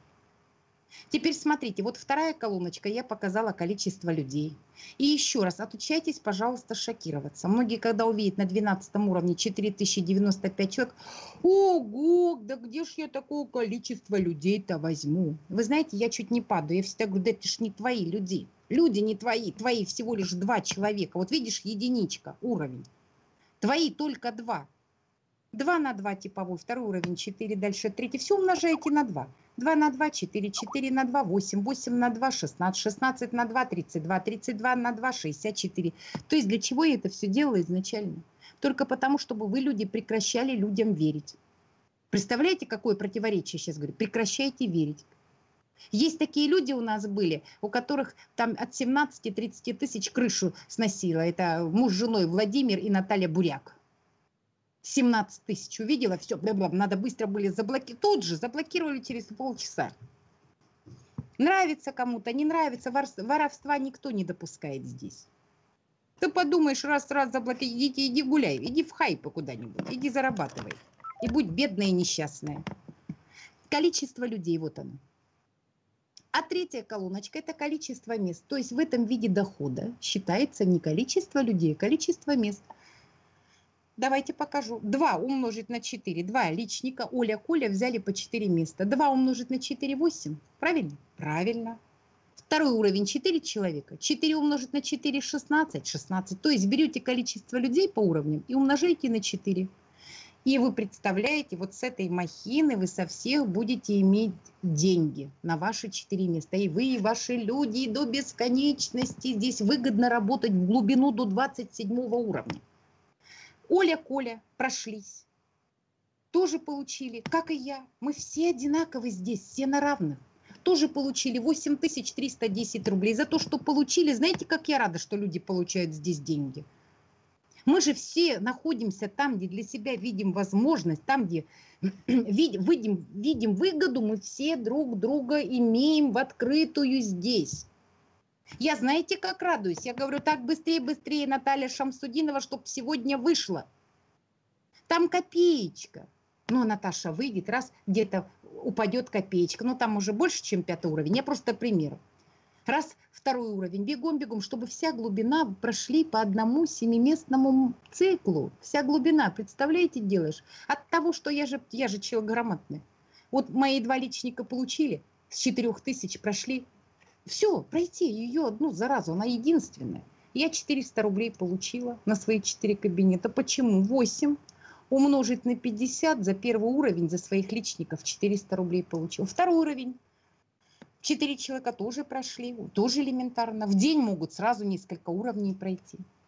Теперь смотрите, вот вторая колоночка, я показала количество людей. И еще раз, отучайтесь, пожалуйста, шокироваться. Многие, когда увидят на двенадцатом уровне четыре тысячи девяносто пять человек, ого, да где ж я такое количество людей-то возьму? Вы знаете, я чуть не падаю, я всегда говорю, да это ж не твои люди. Люди не твои, твои всего лишь два человека. Вот видишь, единичка, уровень. Твои только два. два на два типовой, второй уровень, четыре, дальше третий. Все умножаете на два. два на два, четыре, четыре на два, восемь, восемь на два, шестнадцать, шестнадцать на два, тридцать два, тридцать два на два, шестьдесят четыре. То есть для чего я это все делала изначально? Только потому, чтобы вы, люди, прекращали людям верить. Представляете, какое противоречие сейчас говорю? Прекращайте верить. Есть такие люди у нас были, у которых там от семнадцати тридцати тысяч крышу сносило. Это муж с женой Владимир и Наталья Буряк. семнадцать тысяч увидела, все, бля-бля, надо быстро были заблокировать. Тут же заблокировали через полчаса. Нравится кому-то, не нравится, воровства никто не допускает здесь. Ты подумаешь, раз-раз заблокировать, идите, иди гуляй, иди в хайпы куда-нибудь, иди зарабатывай. И будь бедная и несчастная. Количество людей, вот оно. А третья колоночка – это количество мест. То есть в этом виде дохода считается не количество людей, а количество мест. Давайте покажу. два умножить на четыре. два личника. Оля, Коля взяли по четыре места. два умножить на четыре – восемь. Правильно? Правильно. Второй уровень – четыре человека. четыре умножить на четыре – шестнадцать. шестнадцать. То есть берете количество людей по уровням и умножаете на четыре. И вы представляете, вот с этой махины вы со всех будете иметь деньги на ваши четыре места. И вы, и ваши люди до бесконечности. Здесь выгодно работать в глубину до двадцать седьмого уровня. Оля, Коля прошлись. Тоже получили, как и я. Мы все одинаковы здесь, все на равных. Тоже получили восемь тысяч триста десять рублей. За то, что получили, знаете, как я рада, что люди получают здесь деньги. Мы же все находимся там, где для себя видим возможность, там, где видим, видим выгоду, мы все друг друга имеем в открытую здесь. Я знаете, как радуюсь? Я говорю, так быстрее, быстрее, Наталья Шамсудинова, чтобы сегодня вышло. Там копеечка. Ну, Наташа выйдет, раз где-то упадет копеечка. Ну, там уже больше, чем пятый уровень. Я просто пример. Раз второй уровень, бегом-бегом, чтобы вся глубина прошли по одному семиместному циклу. Вся глубина, представляете, делаешь? От того, что я же, я же человек грамотный. Вот мои два личника получили, с четырёх тысяч прошли. Все, пройти ее одну заразу, она единственная. Я четыреста рублей получила на свои четыре кабинета. Почему? восемь умножить на пятьдесят за первый уровень, за своих личников четыреста рублей получила. Второй уровень. Четыре человека тоже прошли, тоже элементарно. В день могут сразу несколько уровней пройти.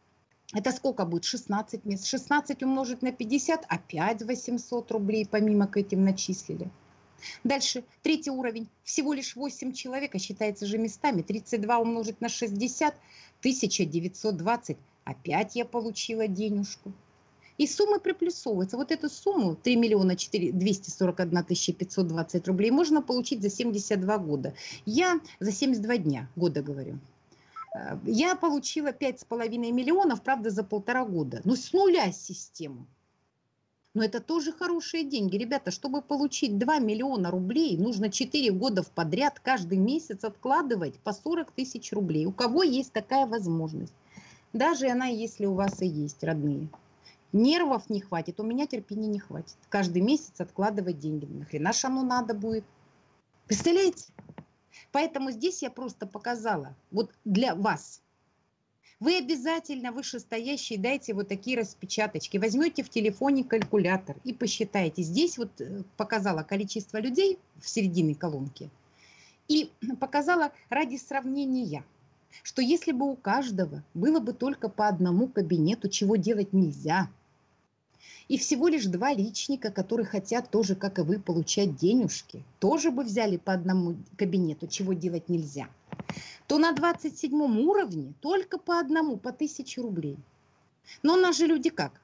Это сколько будет? шестнадцать мест. шестнадцать умножить на пятьдесят, опять восемьсот рублей помимо к этим начислили. Дальше, третий уровень. Всего лишь восемь человек, а считается же местами. тридцать два умножить на шестьдесят, тысяча девятьсот двадцать. Опять я получила денежку. И суммы приплюсовываются. Вот эту сумму, три миллиона двести сорок одна тысяча пятьсот двадцать рублей, можно получить за семьдесят два года. Я за семьдесят два дня, года говорю. Я получила пять с половиной миллионов, правда, за полтора года. Ну, с нуля систему. Но это тоже хорошие деньги. Ребята, чтобы получить два миллиона рублей, нужно четыре года подряд каждый месяц откладывать по сорок тысяч рублей. У кого есть такая возможность? Даже она, если у вас и есть, родные. Нервов не хватит, у меня терпения не хватит. Каждый месяц откладывать деньги. Нахрена ж оно надо будет? Представляете? Поэтому здесь я просто показала, вот для вас. Вы обязательно вышестоящие дайте вот такие распечаточки. Возьмете в телефоне калькулятор и посчитайте. Здесь вот показала количество людей в середине колонки. И показала ради сравнения, что если бы у каждого было бы только по одному кабинету, чего делать нельзя, и всего лишь два личника, которые хотят тоже, как и вы, получать денежки, тоже бы взяли по одному кабинету, чего делать нельзя, то на двадцать седьмом уровне только по одному, по тысяче рублей. Но у нас же люди как?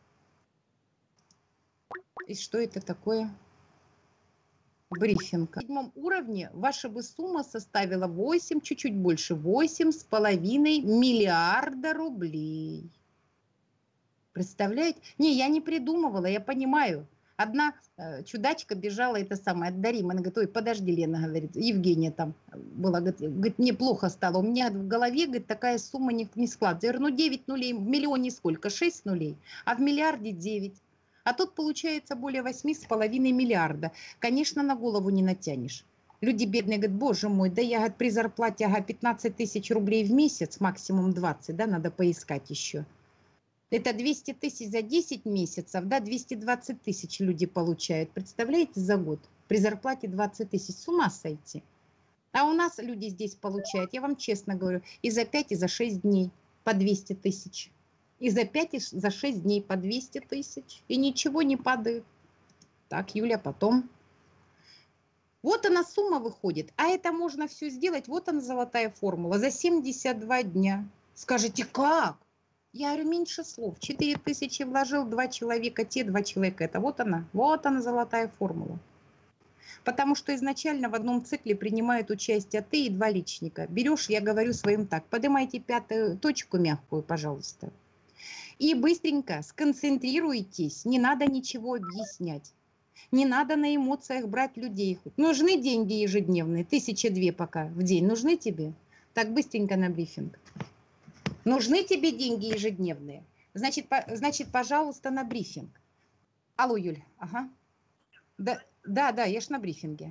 И что это такое? Брифинг. На седьмом уровне ваша бы сумма составила восемь, чуть-чуть больше, восемь с половиной миллиарда рублей. Представляете? Не, я не придумывала, я понимаю. Одна э, чудачка бежала, это самое, от Даримы. Она говорит, ой, подожди, Лена, говорит, Евгения там была, говорит, говорит, мне плохо стало. У меня в голове, говорит, такая сумма не, не складывается. Я говорю, ну девять нулей, в миллионе сколько? шесть нулей, а в миллиарде девять. А тут получается более восьми с половиной миллиарда. Конечно, на голову не натянешь. Люди бедные говорят, боже мой, да я говорит, при зарплате ага, пятнадцать тысяч рублей в месяц, максимум двадцать, да, надо поискать еще. Это двести тысяч за десять месяцев, да, двести двадцать тысяч люди получают. Представляете, за год? При зарплате двадцать тысяч. С ума сойти. А у нас люди здесь получают, я вам честно говорю, и за пять, и за шесть дней по двести тысяч. И за пять, и за шесть дней по двести тысяч. И ничего не падает. Так, Юля, потом. Вот она сумма выходит. А это можно все сделать. Вот она золотая формула. За семьдесят два дня. Скажите, как? Я говорю, меньше слов. четыре тысячи вложил, два человека, те два человека. Это вот она. Вот она золотая формула. Потому что изначально в одном цикле принимают участие ты и два личника. Берешь, я говорю своим так, поднимайте пятую точку мягкую, пожалуйста. И быстренько сконцентрируйтесь, не надо ничего объяснять. Не надо на эмоциях брать людей. Нужны деньги ежедневные, тысяча две пока в день. Нужны тебе? Так, быстренько на брифинг. Нужны тебе деньги ежедневные? Значит, по, значит, пожалуйста, на брифинг. Алло, Юль. Ага. Да, да, да, я ж на брифинге.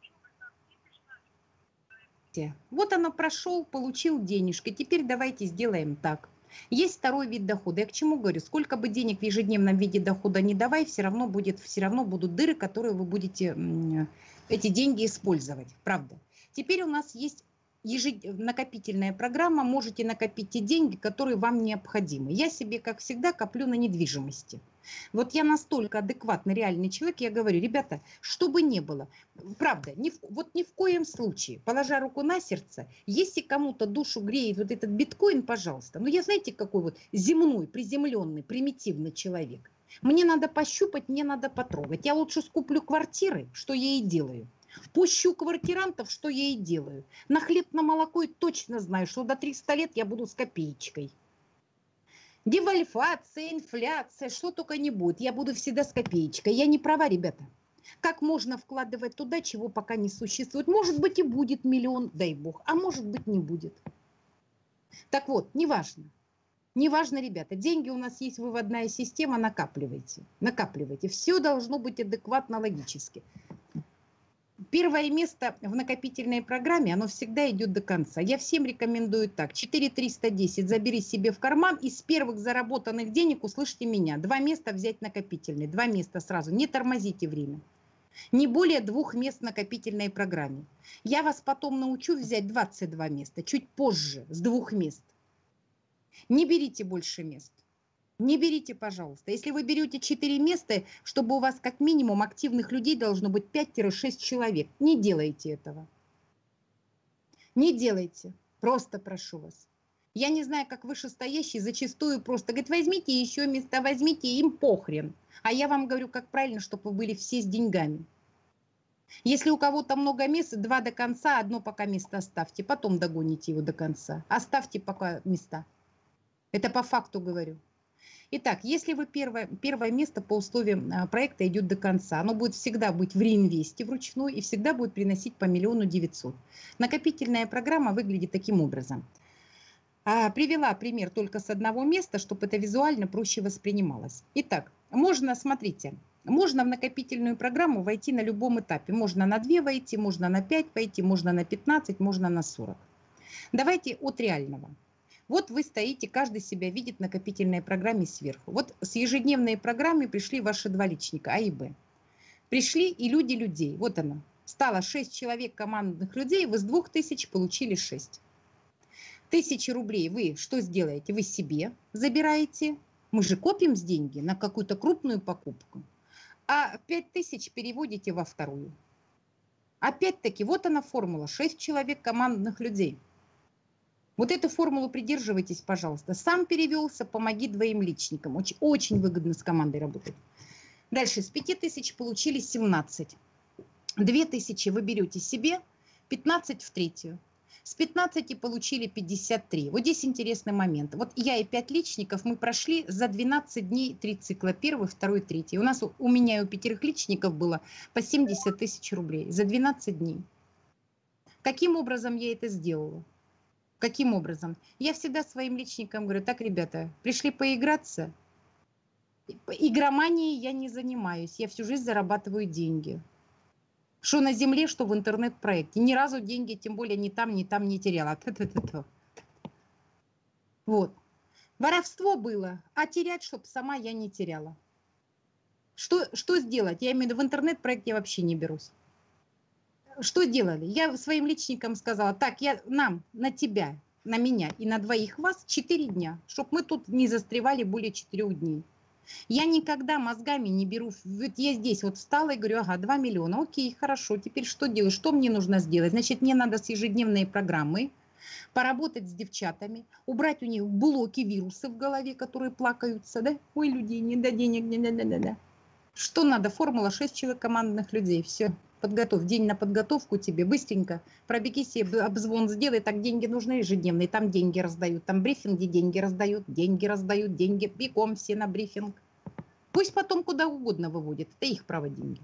Вот оно прошел, получил денежки. Теперь давайте сделаем так. Есть второй вид дохода. Я к чему говорю? Сколько бы денег в ежедневном виде дохода не давай, все равно, будет, все равно будут дыры, которые вы будете эти деньги использовать. Правда. Теперь у нас есть ежед... накопительная программа. Можете накопить те деньги, которые вам необходимы. Я себе, как всегда, коплю на недвижимости. Вот я настолько адекватный, реальный человек, я говорю, ребята, что бы ни было, правда, ни в, вот ни в коем случае, положа руку на сердце, если кому-то душу греет вот этот биткоин, пожалуйста, ну я знаете, какой вот земной, приземленный, примитивный человек. Мне надо пощупать, мне надо потрогать. Я лучше скуплю квартиры, что я и делаю. Пущу квартирантов, что я и делаю. На хлеб, на молоко и точно знаю, что до трёхсот лет я буду с копеечкой. Девальвация, инфляция, что только не будет. Я буду всегда с копеечкой. Я не права, ребята. Как можно вкладывать туда, чего пока не существует? Может быть и будет миллион, дай бог, а может быть не будет. Так вот, неважно. Неважно, ребята, деньги у нас есть, выводная система, накапливайте. Накапливайте. Все должно быть адекватно, логически. Первое место в накопительной программе, оно всегда идет до конца. Я всем рекомендую так. четыре триста десять забери себе в карман. Из первых заработанных денег услышьте меня. Два места взять накопительные. Два места сразу. Не тормозите время. Не более двух мест в накопительной программе. Я вас потом научу взять двадцать два места. Чуть позже, с двух мест. Не берите больше мест. Не берите, пожалуйста. Если вы берете четыре места, чтобы у вас как минимум активных людей должно быть пять-шесть человек. Не делайте этого. Не делайте. Просто прошу вас. Я не знаю, как вышестоящий зачастую просто говорит, возьмите еще места, возьмите, им похрен. А я вам говорю, как правильно, чтобы вы были все с деньгами. Если у кого-то много мест, два до конца, одно пока место оставьте, потом догоните его до конца. Оставьте пока места. Это по факту говорю. Итак, если вы первое, первое место по условиям проекта идет до конца, оно будет всегда быть в реинвесте вручную и всегда будет приносить по миллиону девятьсот. Накопительная программа выглядит таким образом. А, привела пример только с одного места, чтобы это визуально проще воспринималось. Итак, можно, смотрите, можно в накопительную программу войти на любом этапе. Можно на два войти, можно на пять войти, можно на пятнадцать, можно на сорок. Давайте от реального. Вот вы стоите, каждый себя видит в накопительной программе сверху. Вот с ежедневной программы пришли ваши два личника, А и Б. Пришли и люди людей. Вот она. Стало шесть человек командных людей, вы с двух тысяч получили шесть. Тысячи рублей вы что сделаете? Вы себе забираете. Мы же копим с деньги на какую-то крупную покупку. А пять тысяч переводите во вторую. Опять-таки, вот она формула. шесть человек командных людей. Вот эту формулу придерживайтесь, пожалуйста. Сам перевелся, помоги двоим личникам. Очень, очень выгодно с командой работать. Дальше, с пяти тысяч получили семнадцать. две тысячи вы берете себе, пятнадцать в третью. С пятнадцати получили пятьдесят три. Вот здесь интересный момент. Вот я и пять личников мы прошли за двенадцать дней три цикла. Первый, второй, третий. У нас, у меня и у пятерых личников было по семьдесят тысяч рублей за двенадцать дней. Каким образом я это сделала? Каким образом? Я всегда своим личникам говорю, так, ребята, пришли поиграться. Игроманией я не занимаюсь. Я всю жизнь зарабатываю деньги. Что на земле, что в интернет-проекте. Ни разу деньги, тем более ни там, ни там не теряла. Вот. Воровство было, а терять, чтобы сама я не теряла. Что, что сделать? Я имею в виду, в интернет-проект я вообще не берусь. Что делали? Я своим личникам сказала, так, я нам, на тебя, на меня и на двоих вас четыре дня, чтобы мы тут не застревали более четырех дней. Я никогда мозгами не беру, вот я здесь вот встала и говорю, ага, два миллиона, окей, хорошо, теперь что делать, что мне нужно сделать? Значит, мне надо с ежедневной программой поработать с девчатами, убрать у них блоки, вирусы в голове, которые плакаются, да? Ой, людей, не до денег, не да, да, да, да. Что надо? Формула шесть человек командных людей, все. Подготовь, день на подготовку тебе, быстренько, пробеги себе, обзвон сделай, так деньги нужны ежедневные, там деньги раздают, там брифинги деньги раздают, деньги раздают, деньги, бегом все на брифинг. Пусть потом куда угодно выводят, это их право деньги.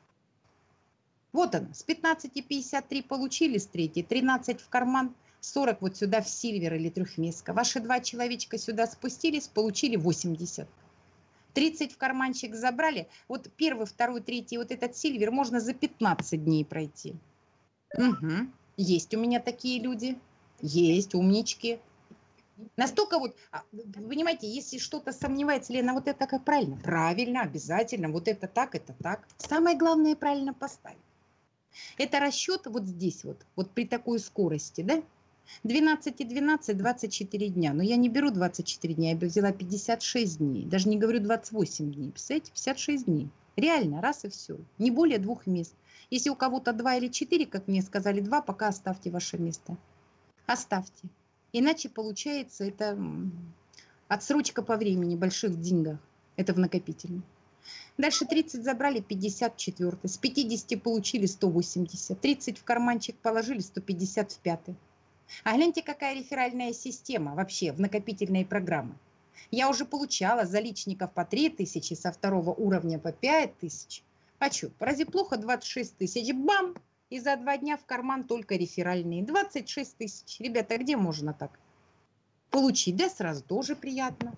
Вот она, с пятнадцати пятьдесят три получили с третьей, тринадцать в карман, сорок вот сюда в сильвер или трехместка. Ваши два человечка сюда спустились, получили восемьдесят. тридцать в карманчик забрали. Вот первый, второй, третий, вот этот сильвер можно за пятнадцать дней пройти. Угу. Есть у меня такие люди. Есть, умнички. Настолько вот, вы понимаете, если что-то сомневается, Лена, вот это как правильно? Правильно, обязательно. Вот это так, это так. Самое главное правильно поставить. Это расчет вот здесь вот, вот при такой скорости, да? двенадцать и двенадцать, двадцать четыре дня. Но я не беру двадцать четыре дня, я бы взяла пятьдесят шесть дней. Даже не говорю двадцать восемь дней. Представляете, пятьдесят шесть дней. Реально, раз и все. Не более двух мест. Если у кого-то два или четыре, как мне сказали, два, пока оставьте ваше место. Оставьте. Иначе получается это отсрочка по времени, больших деньгах. Это в накопительном. Дальше тридцать забрали, пятьдесят четыре. С пятидесяти получили сто восемьдесят. тридцать в карманчик положили, сто пятьдесят в пятый. А гляньте, какая реферальная система вообще в накопительной программе. Я уже получала за личников по три тысячи, со второго уровня по пять тысяч. А что, разве плохо двадцать шесть тысяч? Бам! И за два дня в карман только реферальные. двадцать шесть тысяч. Ребята, где можно так получить? Да, сразу тоже приятно.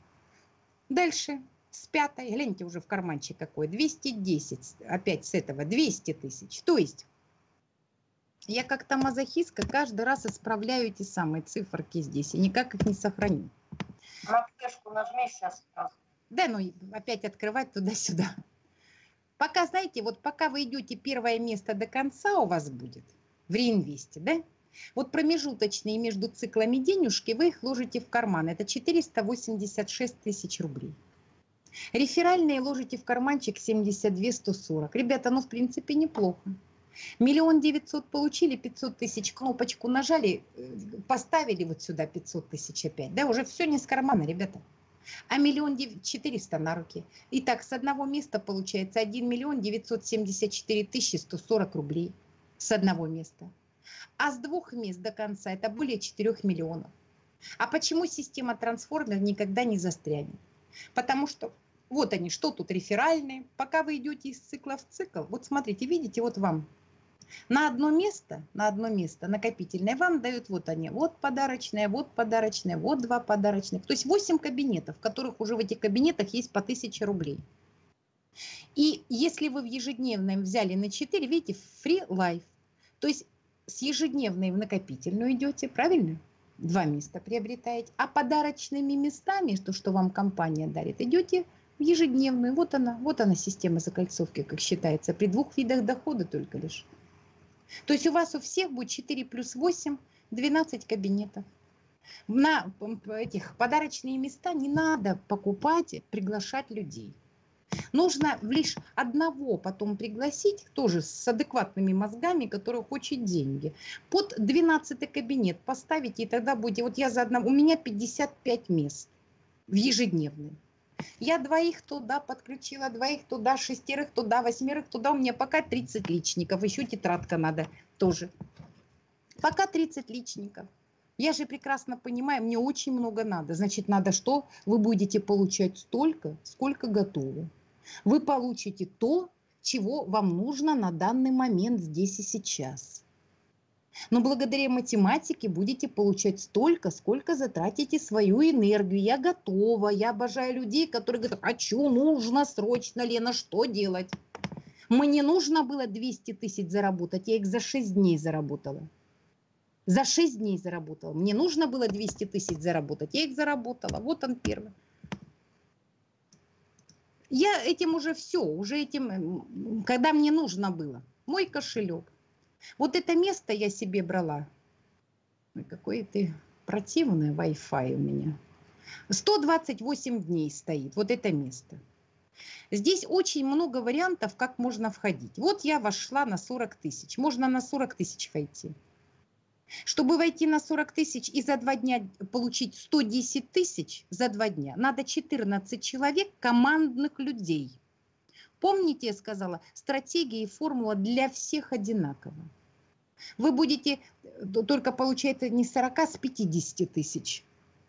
Дальше. С пятой, гляньте уже в карманчик какой, двести десять, опять с этого двести тысяч. То есть я как-то мазохистка каждый раз исправляю эти самые циферки здесь и никак их не сохраню. На флешку нажми сейчас. Да, ну опять открывать туда-сюда. Пока, знаете, вот пока вы идете первое место до конца у вас будет в реинвесте, да? Вот промежуточные между циклами денежки, вы их ложите в карман. Это четыреста восемьдесят шесть тысяч рублей. Реферальные ложите в карманчик семьдесят два сто сорок. Ребята, ну в принципе неплохо. Миллион девятьсот получили, пятьсот тысяч, кнопочку нажали, поставили вот сюда пятьсот тысяч опять. Да, уже все не с кармана, ребята. А миллион четыреста на руки. Итак, с одного места получается один миллион девятьсот семьдесят четыре тысячи сто сорок рублей. С одного места. А с двух мест до конца это более четырёх миллионов. А почему система трансформер никогда не застрянет? Потому что вот они, что тут реферальные. Пока вы идете из цикла в цикл, вот смотрите, видите, вот вам на одно место, на одно место накопительное вам дают вот они, вот подарочное, вот подарочное, вот два подарочных. То есть восемь кабинетов, в которых уже в этих кабинетах есть по тысяче рублей. И если вы в ежедневном взяли на четыре, видите, free life. То есть с ежедневной в накопительную идете, правильно? Два места приобретаете. А подарочными местами, то, что вам компания дарит, идете в ежедневную. Вот она, вот она система закольцовки, как считается, при двух видах дохода только лишь. То есть у вас у всех будет четыре плюс восемь, двенадцать кабинетов. На этих подарочные места не надо покупать, приглашать людей. Нужно лишь одного потом пригласить, тоже с адекватными мозгами, который хочет деньги. Под двенадцатый кабинет поставите, и тогда будете... Вот я за одного... У меня пятьдесят пять мест в ежедневном. Я двоих туда подключила, двоих туда, шестерых туда, восьмерых туда. У меня пока тридцать личников. Еще тетрадка надо тоже. Пока тридцать личников. Я же прекрасно понимаю, мне очень много надо. Значит, надо что? Вы будете получать столько, сколько готовы. Вы получите то, чего вам нужно на данный момент здесь и сейчас. Но благодаря математике будете получать столько, сколько затратите свою энергию. Я готова, я обожаю людей, которые говорят, хочу, нужно, срочно, Лена, что делать? Мне нужно было двести тысяч заработать, я их за шесть дней заработала. За шесть дней заработала. Мне нужно было двести тысяч заработать, я их заработала. Вот он первый. Я этим уже все, уже этим, когда мне нужно было. Мой кошелек. Вот это место я себе брала. Ой, какой ты противный Wi-Fi у меня. сто двадцать восемь дней стоит, вот это место. Здесь очень много вариантов, как можно входить. Вот я вошла на сорок тысяч. Можно на сорок тысяч войти. Чтобы войти на сорок тысяч и за два дня получить сто десять тысяч за два дня, надо четырнадцать человек, командных людей. Помните, я сказала, стратегия и формула для всех одинакова. Вы будете только получать не сорок, а с пятидесяти тысяч.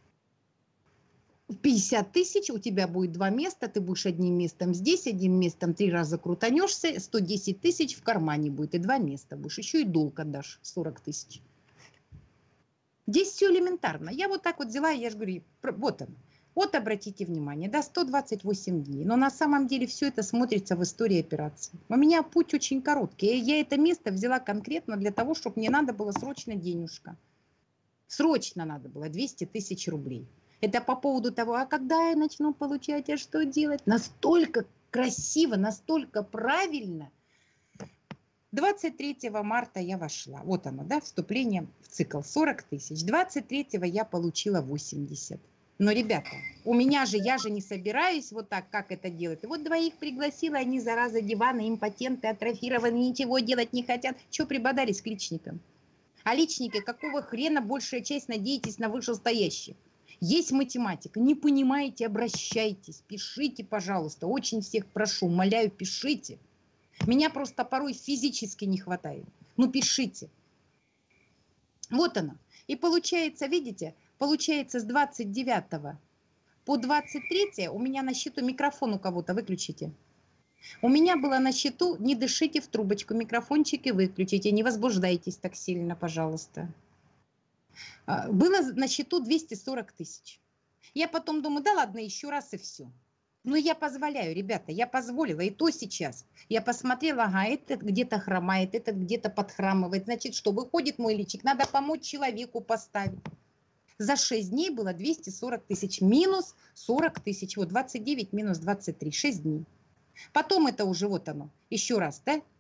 пятьдесят тысяч, у тебя будет два места, ты будешь одним местом здесь, одним местом три раза крутанешься, сто десять тысяч в кармане будет, и два места будешь. Еще и долг отдашь, сорок тысяч. Здесь все элементарно. Я вот так вот взяла, я же говорю, вот он. Вот обратите внимание, да, сто двадцать восемь дней. Но на самом деле все это смотрится в истории операции. У меня путь очень короткий. Я это место взяла конкретно для того, чтобы мне надо было срочно денежка. Срочно надо было двести тысяч рублей. Это по поводу того, а когда я начну получать, а что делать? Настолько красиво, настолько правильно. двадцать третьего марта я вошла. Вот оно, да, вступление в цикл. сорок тысяч. двадцать третьего я получила восемьдесят. Но, ребята, у меня же, я же не собираюсь вот так, как это делать. И вот двоих пригласила, они, зараза, диваны, импотенты, атрофированные, ничего делать не хотят. Чего прибодались к личникам? А личники, какого хрена большая часть надеетесь на вышестоящих? Есть математика, не понимаете, обращайтесь, пишите, пожалуйста. Очень всех прошу, умоляю, пишите. Меня просто порой физически не хватает. Ну, пишите. Вот оно. И получается, видите, получается с двадцать девятого по двадцать третье у меня на счету микрофон у кого-то выключите. У меня было на счету, не дышите в трубочку, микрофончики выключите, не возбуждайтесь так сильно, пожалуйста. Было на счету двести сорок тысяч. Я потом думаю, да ладно, еще раз и все. Но я позволяю, ребята, я позволила, и то сейчас. Я посмотрела, ага, этот где-то хромает, этот где-то подхрамывает. Значит, что, выходит мой личик, надо помочь человеку поставить. За шесть дней было двести сорок тысяч, минус сорок тысяч, вот двадцать девять минус двадцать три, шесть дней. Потом это уже вот оно, еще раз, да,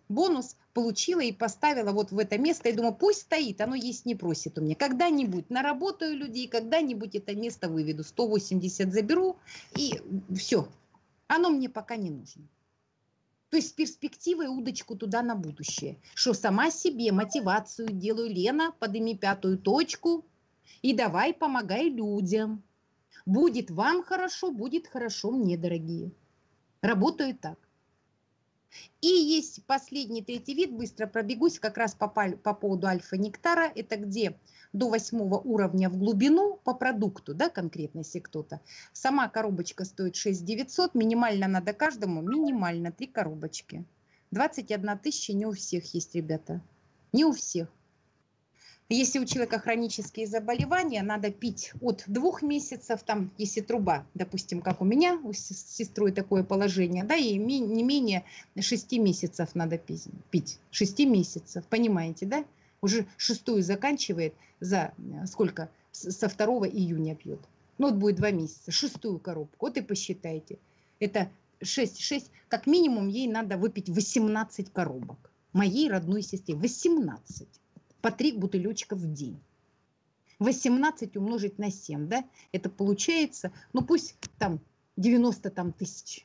бонус получила и поставила вот в это место. И думаю, пусть стоит, оно есть не просит у меня. Когда-нибудь наработаю людей, когда-нибудь это место выведу. сто восемьдесят заберу и все. Оно мне пока не нужно. То есть с перспективой удочку туда на будущее. Что сама себе мотивацию делаю, Лена, подними пятую точку и давай помогай людям. Будет вам хорошо, будет хорошо мне, дорогие. Работаю так. И есть последний третий вид, быстро пробегусь, как раз по, по поводу альфа-нектара. Это где до восьмого уровня в глубину по продукту, да, конкретно, если кто-то. Сама коробочка стоит шесть тысяч девятьсот, минимально надо каждому, минимально три коробочки. двадцать одна тысяча не у всех есть, ребята, не у всех. Если у человека хронические заболевания, надо пить от двух месяцев, там, если труба, допустим, как у меня, у сестры такое положение, да, и не менее шести месяцев надо пить. шести месяцев, понимаете, да? Уже шестую заканчивает за сколько? Со второго июня пьет. Ну, вот будет два месяца, шестую коробку, вот и посчитайте. Это шесть, шесть, как минимум ей надо выпить восемнадцать коробок. Моей родной сестре восемнадцать. По три бутылечка в день. восемнадцать умножить на семь, да, это получается, ну пусть там девяносто там, тысяч.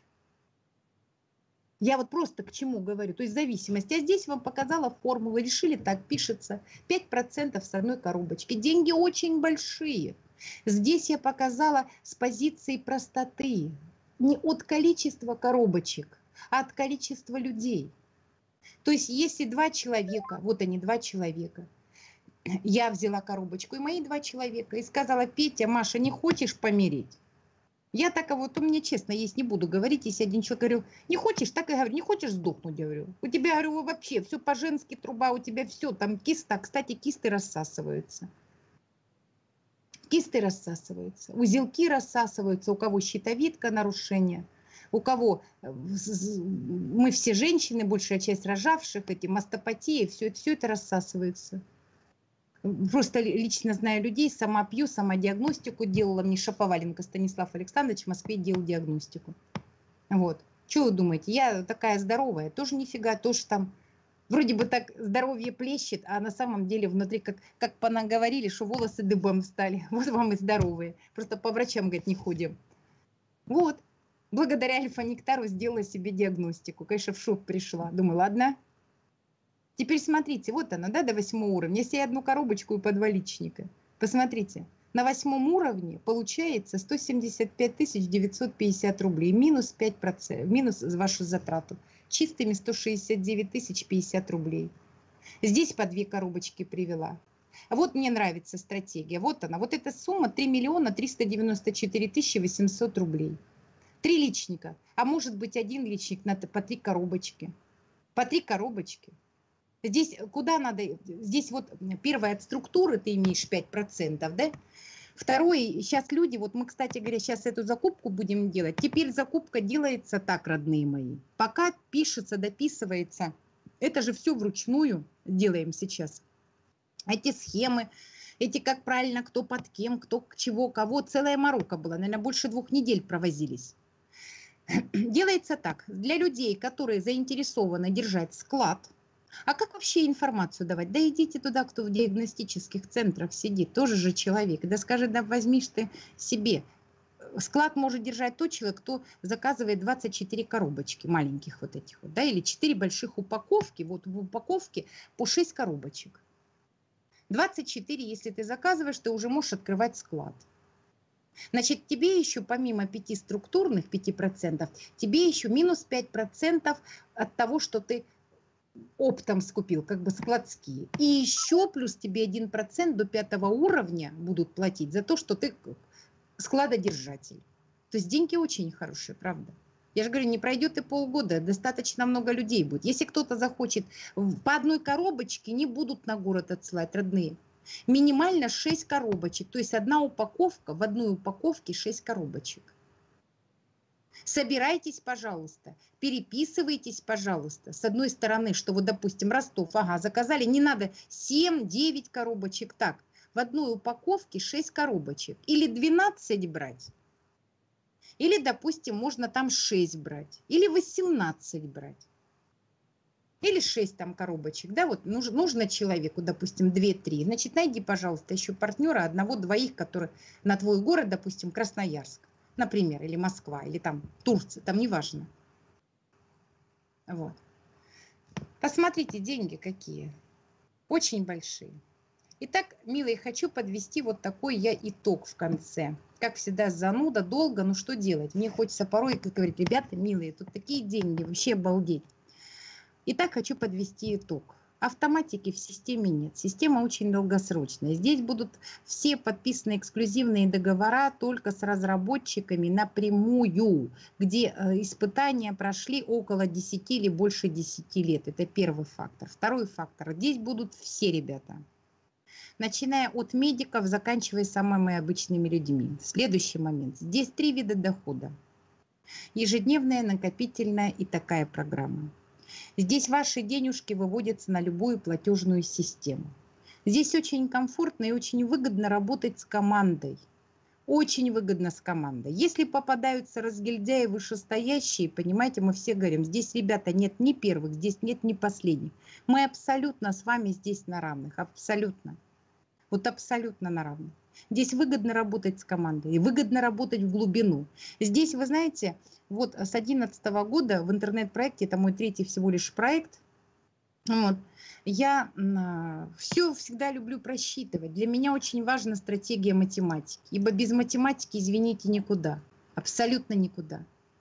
Я вот просто к чему говорю, то есть зависимость. А здесь вам показала формулу, решили, так пишется, пять процентов с одной коробочки. Деньги очень большие. Здесь я показала с позиции простоты, не от количества коробочек, а от количества людей. То есть если два человека, вот они, два человека, я взяла коробочку и мои два человека и сказала, Петя, Маша, не хочешь помереть? Я так, а вот у меня честно есть, не буду говорить, если один человек говорил, не хочешь, так и говорю, не хочешь сдохнуть, я говорю. У тебя, говорю, вообще все по-женски, труба, у тебя все, там киста, кстати, кисты рассасываются. Кисты рассасываются, узелки рассасываются, у кого щитовидка, нарушение. У кого мы все женщины, большая часть рожавших, эти мастопатии, все, все это рассасывается. Просто лично знаю людей, сама пью, сама диагностику делала. Мне Шаповаленко Станислав Александрович в Москве делал диагностику. Вот. Что вы думаете? Я такая здоровая, тоже нифига, тоже там вроде бы так здоровье плещет, а на самом деле внутри, как, как по нам говорили, что волосы дыбом встали. Вот вам и здоровые. Просто по врачам, говорит, не ходим. Вот. Благодаря альфа-нектару сделала себе диагностику. Конечно, в шок пришла. Думаю, ладно. Теперь смотрите, вот она, да, до восьмого уровня. Если я одну коробочку и по два личника. Посмотрите, на восьмом уровне получается сто семьдесят пять тысяч девятьсот пятьдесят рублей. Минус пять процентов, минус вашу затрату. Чистыми сто шестьдесят девять тысяч пятьдесят рублей. Здесь по две коробочки привела. Вот мне нравится стратегия. Вот она. Вот эта сумма три миллиона триста девяносто четыре тысячи восемьсот рублей. Три личника, а может быть один личник на, по три коробочки. По три коробочки. Здесь куда надо? Здесь вот первое от структуры ты имеешь пять процентов, да? Второе, сейчас люди, вот мы, кстати говоря, сейчас эту закупку будем делать. Теперь закупка делается так, родные мои. Пока пишется, дописывается. Это же все вручную делаем сейчас. Эти схемы, эти как правильно, кто под кем, кто к чего, кого. Целая морока была, наверное, больше двух недель провозились. Делается так, для людей, которые заинтересованы держать склад, а как вообще информацию давать? Да идите туда, кто в диагностических центрах сидит, тоже же человек, да скажи, да возьмишь ты себе. Склад может держать тот человек, кто заказывает двадцать четыре коробочки маленьких вот этих вот, да, или четыре больших упаковки, вот в упаковке по шесть коробочек. двадцать четыре, если ты заказываешь, ты уже можешь открывать склад. Значит, тебе еще помимо пяти структурных, пяти процентов, тебе еще минус пять процентов от того, что ты оптом скупил, как бы складские. И еще плюс тебе один процент до пятого уровня будут платить за то, что ты складодержатель. То есть деньги очень хорошие, правда. Я же говорю, не пройдет и полгода, достаточно много людей будет. Если кто-то захочет, по одной коробочке не будут на город отсылать, родные. Минимально шесть коробочек, то есть одна упаковка, в одной упаковке шесть коробочек. Собирайтесь, пожалуйста, переписывайтесь, пожалуйста. С одной стороны, что вот, допустим, Ростов, ага, заказали, не надо семь-девять коробочек, так, в одной упаковке шесть коробочек. Или двенадцать брать, или, допустим, можно там шесть брать, или восемнадцать брать. или шесть там коробочек, да, вот нужно, нужно человеку, допустим, две-три, значит, найди, пожалуйста, еще партнера одного-двоих, которые на твой город, допустим, Красноярск, например, или Москва, или там Турция, там неважно. Вот. Посмотрите, деньги какие, очень большие. Итак, милые, хочу подвести вот такой я итог в конце. Как всегда, зануда, долго, ну что делать? Мне хочется порой, как говорить, ребята, милые, тут такие деньги, вообще обалдеть. Итак, хочу подвести итог. Автоматики в системе нет. Система очень долгосрочная. Здесь будут все подписаны эксклюзивные договора только с разработчиками напрямую, где э, испытания прошли около десяти или больше десяти лет. Это первый фактор. Второй фактор. Здесь будут все ребята. Начиная от медиков, заканчивая самыми обычными людьми. Следующий момент. Здесь три вида дохода. Ежедневная, накопительная и такая программа. Здесь ваши денежки выводятся на любую платежную систему. Здесь очень комфортно и очень выгодно работать с командой. Очень выгодно с командой. Если попадаются разгильдяи вышестоящие, понимаете, мы все говорим, здесь, ребята, нет ни первых, здесь нет ни последних. Мы абсолютно с вами здесь на равных. Абсолютно. Вот абсолютно на равных. Здесь выгодно работать с командой и выгодно работать в глубину. Здесь, вы знаете, вот с две тысячи одиннадцатого года в интернет-проекте, это мой третий всего лишь проект, вот, я а, все всегда люблю просчитывать. Для меня очень важна стратегия математики, ибо без математики, извините, никуда. Абсолютно никуда.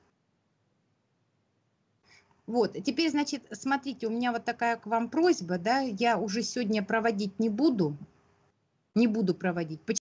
Вот, теперь, значит, смотрите, у меня вот такая к вам просьба, да, я уже сегодня проводить не буду, не буду проводить.